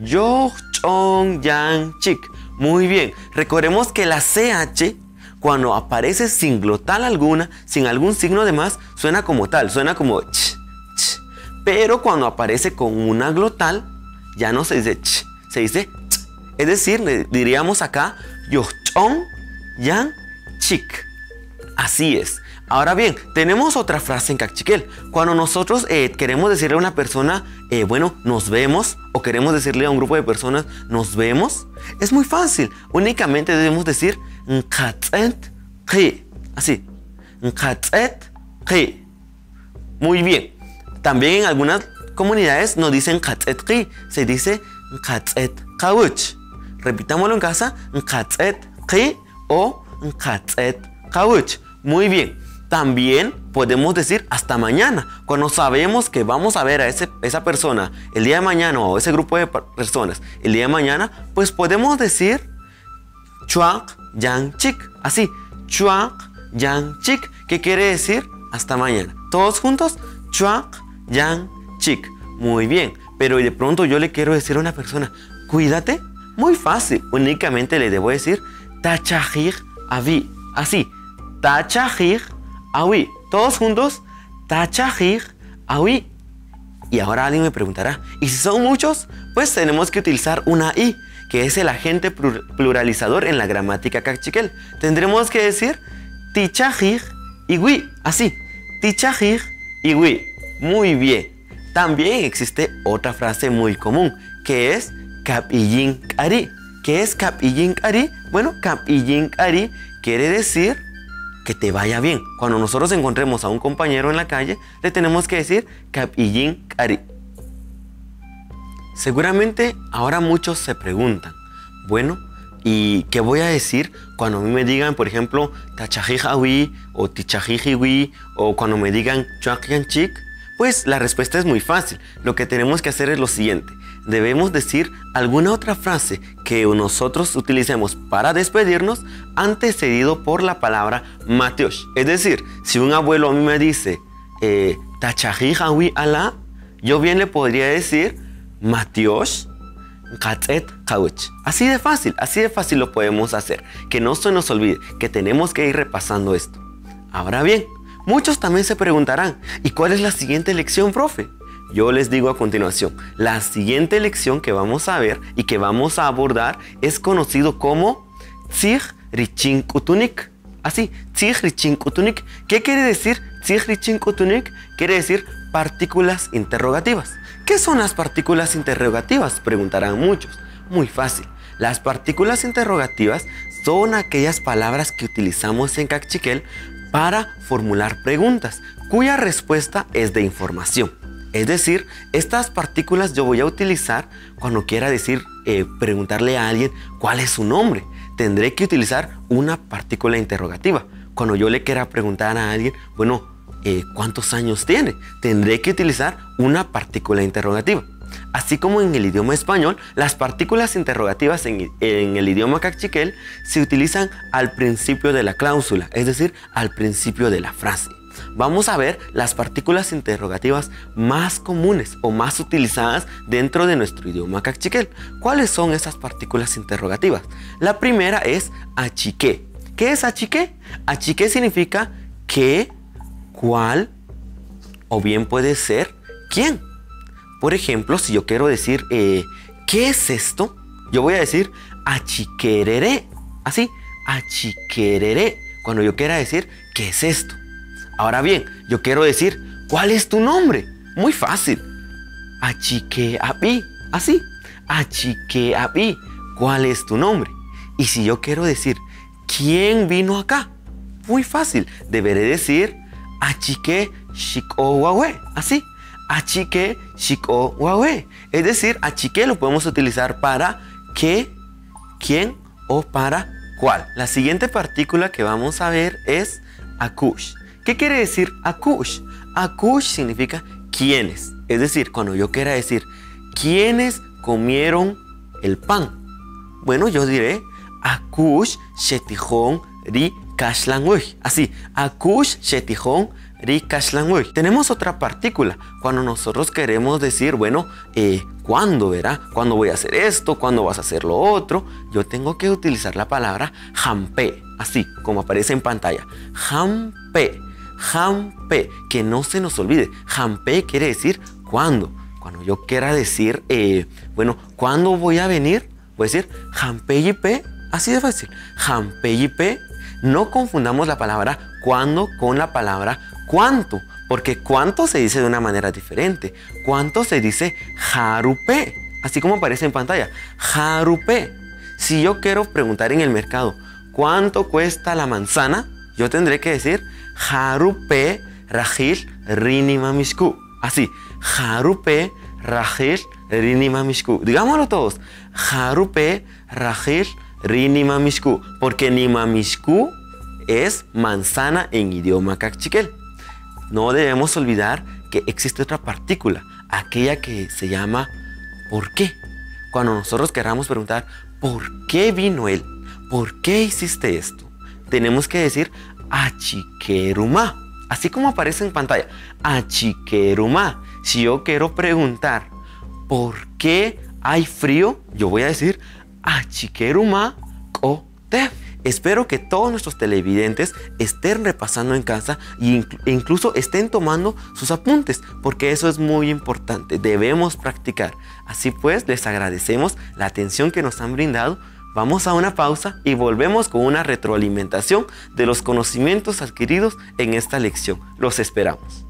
Yochon Yang Chik. Muy bien, recordemos que la C H, cuando aparece sin glotal alguna, sin algún signo de más, suena como tal, suena como ch, ch. Pero cuando aparece con una glotal, ya no se dice ch, se dice ch. Es decir, le diríamos acá Yochon Yang Chik. Así es. Ahora bien, tenemos otra frase en Kaqchikel. Cuando nosotros eh, queremos decirle a una persona, eh, bueno, nos vemos, o queremos decirle a un grupo de personas, nos vemos, es muy fácil. Únicamente debemos decir Nkatzet Ki. Así. Nkatzet Ki. Muy bien. También en algunas comunidades no dicen Nkatzet Ki, se dice Nkatzet Kawuch. Repitámoslo en casa, Nkatzet Ki o Nkatzet Kawuch. Muy bien. También podemos decir hasta mañana. Cuando sabemos que vamos a ver a ese, esa persona el día de mañana o ese grupo de personas el día de mañana, pues podemos decir Chuak Yang Chik. Así, Chuak Yang Chik, que quiere decir hasta mañana. Todos juntos, Chuak Yang Chik. Muy bien, pero de pronto yo le quiero decir a una persona, cuídate. Muy fácil, únicamente le debo decir Tachajir Avi. Así, Tachajir Awi. Todos juntos, Tachajir Awi. Y ahora alguien me preguntará, ¿y si son muchos? Pues tenemos que utilizar una I, que es el agente pluralizador en la gramática Kaqchikel. Tendremos que decir Tichajir Iwi. Así, Tichajir Iwi. Muy bien. También existe otra frase muy común, que es Kapillin Kari. ¿Qué es Kapillin Kari? Bueno, Kapillin Kari quiere decir que te vaya bien. Cuando nosotros encontremos a un compañero en la calle, le tenemos que decir Kapillin Kari. Seguramente ahora muchos se preguntan, bueno, ¿y qué voy a decir cuando a mí me digan, por ejemplo, Tachajijawi o Tichajijiwi, o cuando me digan Chuak Yang Chik? Pues la respuesta es muy fácil. Lo que tenemos que hacer es lo siguiente. Debemos decir alguna otra frase que nosotros utilicemos para despedirnos antecedido por la palabra Mateosh. Es decir, si un abuelo a mí me dice eh, Tachajijawi ala, yo bien le podría decir Mateosh Katzet Kawuch. Así de fácil, así de fácil lo podemos hacer. Que no se nos olvide que tenemos que ir repasando esto. Ahora bien, muchos también se preguntarán, ¿y cuál es la siguiente lección, profe? Yo les digo a continuación, la siguiente lección que vamos a ver y que vamos a abordar es conocido como Tzig Richin Kutunik. Así, Tzig Richin Kutunik. ¿Qué quiere decir Tzig Richin Kutunik? Quiere decir partículas interrogativas. ¿Qué son las partículas interrogativas? Preguntarán muchos. Muy fácil. Las partículas interrogativas son aquellas palabras que utilizamos en Cachiquel para formular preguntas, cuya respuesta es de información. Es decir, estas partículas yo voy a utilizar cuando quiera decir, eh, preguntarle a alguien cuál es su nombre. Tendré que utilizar una partícula interrogativa. Cuando yo le quiera preguntar a alguien, bueno, eh, ¿cuántos años tiene? Tendré que utilizar una partícula interrogativa. Así como en el idioma español, las partículas interrogativas en, en el idioma cachiquel se utilizan al principio de la cláusula, es decir, al principio de la frase. Vamos a ver las partículas interrogativas más comunes o más utilizadas dentro de nuestro idioma cachiquel. ¿Cuáles son esas partículas interrogativas? La primera es achique. ¿Qué es achique? Achique significa qué, cuál o bien puede ser quién. Por ejemplo, si yo quiero decir eh, ¿qué es esto? Yo voy a decir achiquerere. Así, achiquerere. Cuando yo quiera decir ¿qué es esto? Ahora bien, yo quiero decir ¿cuál es tu nombre? Muy fácil. Achiqueapi. Así, achiqueapi. ¿Cuál es tu nombre? Y si yo quiero decir ¿quién vino acá? Muy fácil. Deberé decir achique shikowawe. Así. Achique shikowawe. Es decir, achique lo podemos utilizar para qué, quién o para cuál. La siguiente partícula que vamos a ver es akush. ¿Qué quiere decir akush? Akush significa quiénes. Es decir, cuando yo quiera decir ¿quiénes comieron el pan? Bueno, yo diré akush shetijón ri kashlanguy. Así, akush shetijón ri kashlanguy. Tenemos otra partícula. Cuando nosotros queremos decir, bueno, eh, ¿cuándo, verá? ¿Cuándo voy a hacer esto? ¿Cuándo vas a hacer lo otro? Yo tengo que utilizar la palabra jampe. Así, como aparece en pantalla. Jampe. Jampe. Que no se nos olvide. Jampe quiere decir ¿cuándo? Cuando yo quiera decir, eh, bueno, ¿cuándo voy a venir? Voy a decir jampeyipe. Así de fácil. Jampeyipe. No confundamos la palabra cuándo con la palabra cuánto, porque cuánto se dice de una manera diferente. Cuánto se dice jarupe, así como aparece en pantalla. Jarupe. Si yo quiero preguntar en el mercado ¿cuánto cuesta la manzana? Yo tendré que decir jarupe rajil rinimamishku. Así, jarupe rajil rinimamishku. Digámoslo todos. Jarupe rajil rinimamishku, porque nimamishku es manzana en idioma cachiquel. No debemos olvidar que existe otra partícula, aquella que se llama ¿por qué? Cuando nosotros queramos preguntar ¿por qué vino él? ¿Por qué hiciste esto? Tenemos que decir achiqueruma, así como aparece en pantalla. Achiqueruma. Si yo quiero preguntar ¿por qué hay frío? Yo voy a decir achiqueruma o te. Espero que todos nuestros televidentes estén repasando en casa e incluso estén tomando sus apuntes, porque eso es muy importante. Debemos practicar. Así pues, les agradecemos la atención que nos han brindado. Vamos a una pausa y volvemos con una retroalimentación de los conocimientos adquiridos en esta lección. Los esperamos.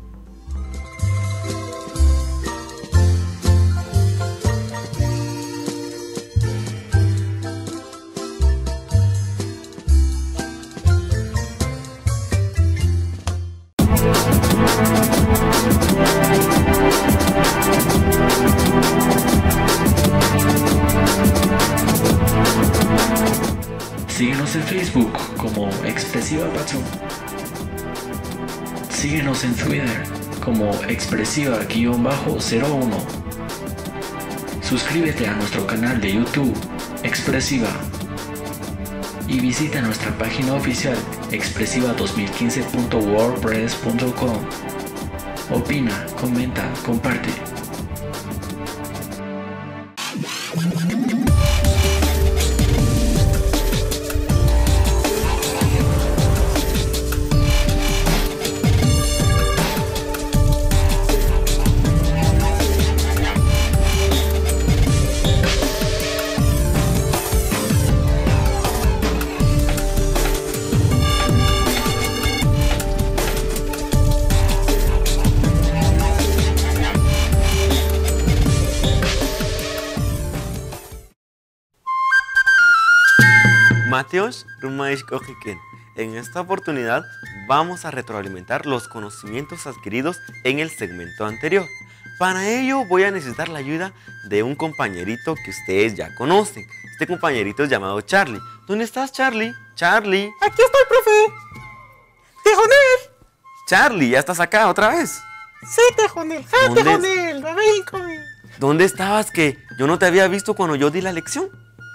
Síguenos en Facebook como Expresiva Patzún. Síguenos en Twitter como Expresiva cero uno. Suscríbete a nuestro canal de YouTube Expresiva y visita nuestra página oficial expresiva dos mil quince punto wordpress punto com. Opina, comenta, comparte. Mateos Rumaish Kojiken. En esta oportunidad vamos a retroalimentar los conocimientos adquiridos en el segmento anterior. Para ello voy a necesitar la ayuda de un compañerito que ustedes ya conocen. Este compañerito es llamado Charlie. ¿Dónde estás, Charlie? Charlie. Aquí estoy, profe. Tejonel. Charlie, ¿ya estás acá otra vez? Sí, Tejonel. Ja, ¿Dónde Tejonel. A ver, hijo. ¿Dónde estabas que yo no te había visto cuando yo di la lección?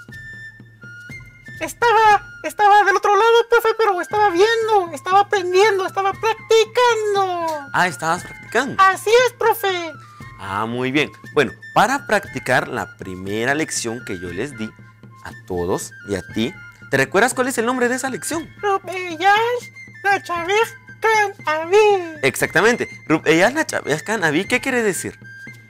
Estaba, estaba del otro lado, profe, pero estaba viendo, estaba aprendiendo, estaba practicando. Ah, estabas practicando. Así es, profe. Ah, muy bien. Bueno, para practicar la primera lección que yo les di a todos y a ti, ¿te recuerdas cuál es el nombre de esa lección? Rupeyash Nachavej Kan Avi. Exactamente. Rupeyash Nachavej Kan Avi, ¿qué quiere decir?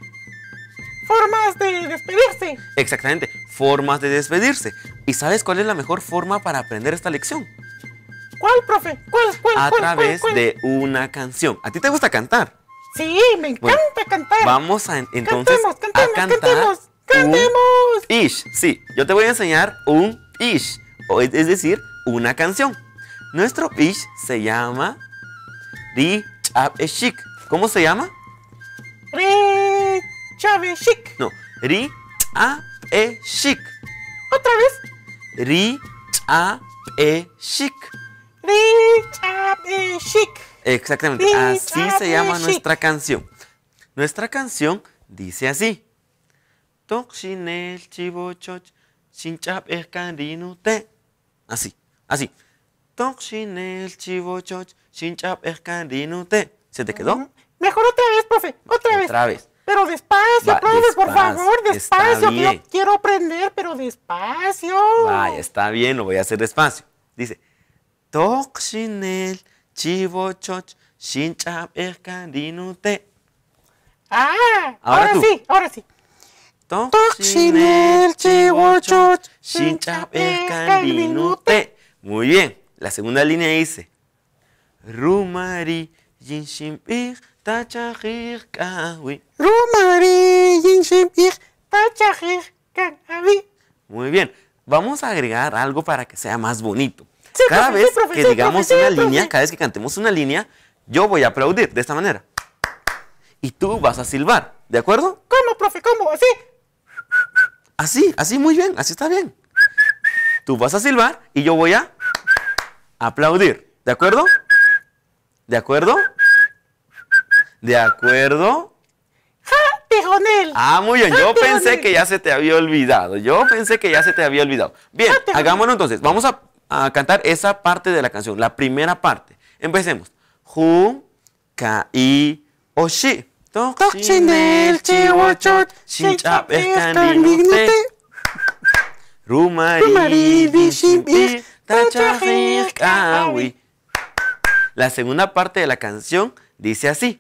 Formas de despedirse. Exactamente, formas de despedirse. ¿Y sabes cuál es la mejor forma para aprender esta lección? ¿Cuál, profe? ¿Cuál, cuál, A cuál, través cuál, cuál? de una canción. ¿A ti te gusta cantar? Sí, me encanta Bueno, cantar. Vamos a entonces Cantemos, cantemos, a cantar cantemos, cantemos. un ish. Sí, yo te voy a enseñar un ish, o es es decir, una canción. Nuestro ish se llama Ri Chab Eshik. ¿Cómo se llama? Re Chaveshik. No, Ri Chab Eshik. ¿Otra vez? Ri Chab Eshik. Re Chaveshik. Exactamente, Ri así Chab se llama Eshik. nuestra canción. Nuestra canción dice así. Tokshinel chivochoch shinchap escarinute. Así, así. Tokshinel chivochoch shinchap escarinute. ¿Se te quedó? Mejor otra vez, profe, otra vez. Otra vez. Pero despacio, Va, profe, por despacio, favor, está despacio, que bien. yo quiero aprender, pero despacio. Vaya, está bien, lo voy a hacer despacio. Dice. Tokshinel chivochoch shinchap escarinute. Ah, Ahora ahora, tú. sí, ahora sí. Tokshinel chivochoch shinchap escarinute. Muy bien. La segunda línea dice. Rumari yinshimpir tachajir kawi. Rumari yinshimpir tachajir kanavi. Muy bien. Vamos a agregar algo para que sea más bonito. Sí, Cada profe, vez sí, profe, que sí, digamos profe, sí, una profe. línea, cada vez que cantemos una línea, yo voy a aplaudir de esta manera. Y tú vas a silbar, ¿de acuerdo? ¿Cómo, profe? ¿Cómo? ¿Así? Así, así muy bien, así está bien. Tú vas a silbar y yo voy a aplaudir, ¿de acuerdo? ¿De acuerdo? ¿De acuerdo? ¡Ja, Tejonel! Ah, muy bien, ¡Ja, yo Tejonel! pensé que ya se te había olvidado, yo pensé que ya se te había olvidado. Bien, hagámoslo entonces, vamos a, a cantar esa parte de la canción, la primera parte. Empecemos. Ju, ka, i, o, shi. Tokshinel chivochot shinchap shinchap escarinute. escarinute. Rumari Rumari dishimpir tachajir kawi. La segunda parte de la canción dice así.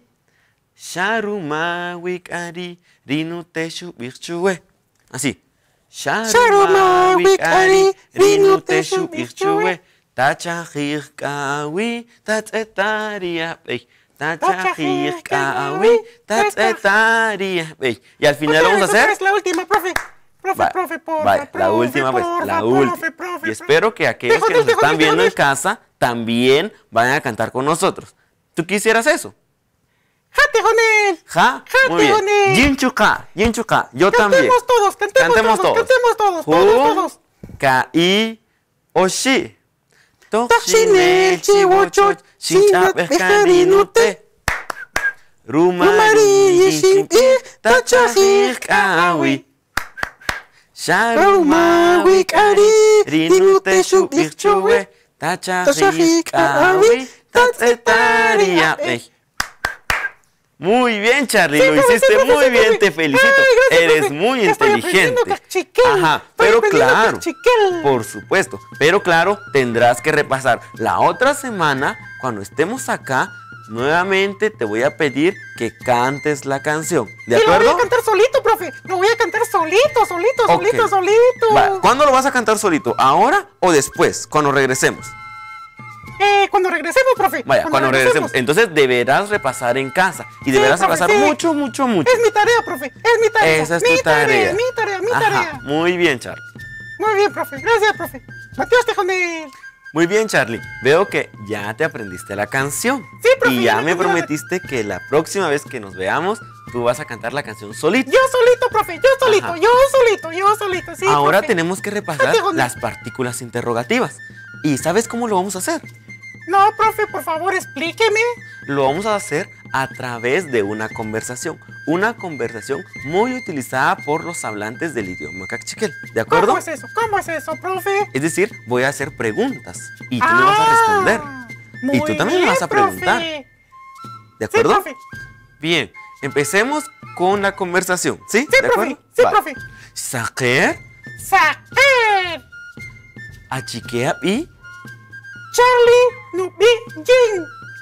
Sharumawi kari rinute shubirchue. Así. Sharumawi kari rinute shubirchue. Tachajir kawi tatzetaria pei. Tachajir kawi tatzetaria pei. Y al final Otra vamos a vez, otra hacer. vez, la última, profe. Profe, Va- profe, porfa, vaya, la profe, última pues, porfa, la profe, última. profe, Y espero que aquellos que Tejonel, nos están Tejonel, viendo en Tejonel. casa también vayan a cantar con nosotros. ¿Tú quisieras eso? ¡Ja, Tejonel! ¿Ja? ¡Ja, Muy bien. Tejonel! Jinchuka, Jinchuka. Yo también. Cantemos todos, cantemos, Cantemos todos, todos. cantemos todos, todos, todos. Ka, i, oshi. Tokshinel chivochot shinchap escarinute. Rumari Rumari yishimpir tachajir kawi. Sharumawi kari rinute shubirchue. Tachajir kawi tatzetaria pei. Muy bien, Charlie, Sí, lo profe, hiciste sí, profe, muy sí, bien, profe. te felicito. Ay, gracias, Eres profe. muy Ya estoy inteligente. aprendiendo cachiquel. Ajá, Estoy pero aprendiendo claro, cachiquel. por supuesto, pero claro, tendrás que repasar. La otra semana, cuando estemos acá, nuevamente te voy a pedir que cantes la canción. ¿De Y lo voy acuerdo? a cantar solito, profe. Lo voy a cantar solito, solito, Ok. solito, solito. Va, ¿cuándo lo vas a cantar solito? ¿Ahora o después, cuando regresemos? Eh, cuando regresemos, profe. Vaya, cuando regresemos. Entonces deberás repasar en casa. Y deberás profe, repasar sí. mucho, mucho, mucho. Es mi tarea, profe. Es mi tarea. Esa es mi tu tarea. Mi tarea, mi Ajá, tarea. muy bien, Charlie. Muy bien, profe. Gracias, profe. Mateos Tejonel. Muy bien, Charlie. Veo que ya te aprendiste la canción. Sí, profe. Y ya ya me la- prometiste que la próxima vez que nos veamos, tú vas a cantar la canción solito. Yo solito, profe, yo solito, Ajá. yo solito, yo solito, sí, Ahora profe. tenemos que repasar Tejonel. las partículas interrogativas. ¿Y sabes cómo lo vamos a hacer? No, profe, por favor, explíqueme. Lo vamos a hacer a través de una conversación. Una conversación muy utilizada por los hablantes del idioma cachiquel. ¿De acuerdo? ¿Cómo es eso? ¿Cómo es eso, profe? Es decir, voy a hacer preguntas y tú me vas a responder. Y tú Muy también me bien, vas a preguntar. profe. ¿De acuerdo? Sí, profe. Bien, empecemos con la conversación. ¿Sí? Sí, ¿De profe. acuerdo? Sí, Vale. profe. Saker, Saker. achiquea y. Charlie Nubi Jin.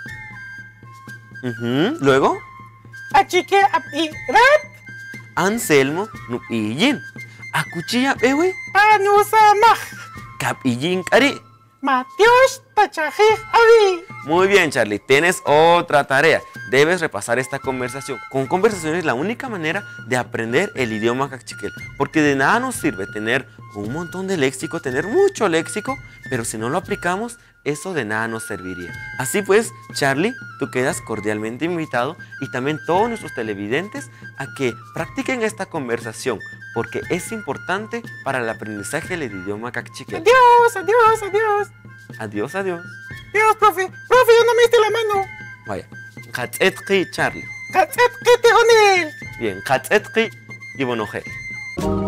Ujú, luego, Achique Abdi Rat. Anselmo, Nupiyin. Acuchilla ewe, Panusamaj. Capiyin Kari. Matios Tachajij Abi. Muy bien, Charlie, tienes otra tarea. Debes repasar esta conversación. Con conversación es la única manera de aprender el idioma cachiquel. Porque de nada nos sirve tener un montón de léxico, tener mucho léxico, pero si no lo aplicamos, eso de nada nos serviría. Así pues, Charlie, tú quedas cordialmente invitado y también todos nuestros televidentes a que practiquen esta conversación, porque es importante para el aprendizaje del idioma cachiquel. Adiós, adiós, adiós. Adiós, adiós. Adiós, profe. Profe, ya no me diste la mano. Vaya. Katsetki, Charlie. Katset, ¿qué te honel? Bien, Katsetki y Bonogel.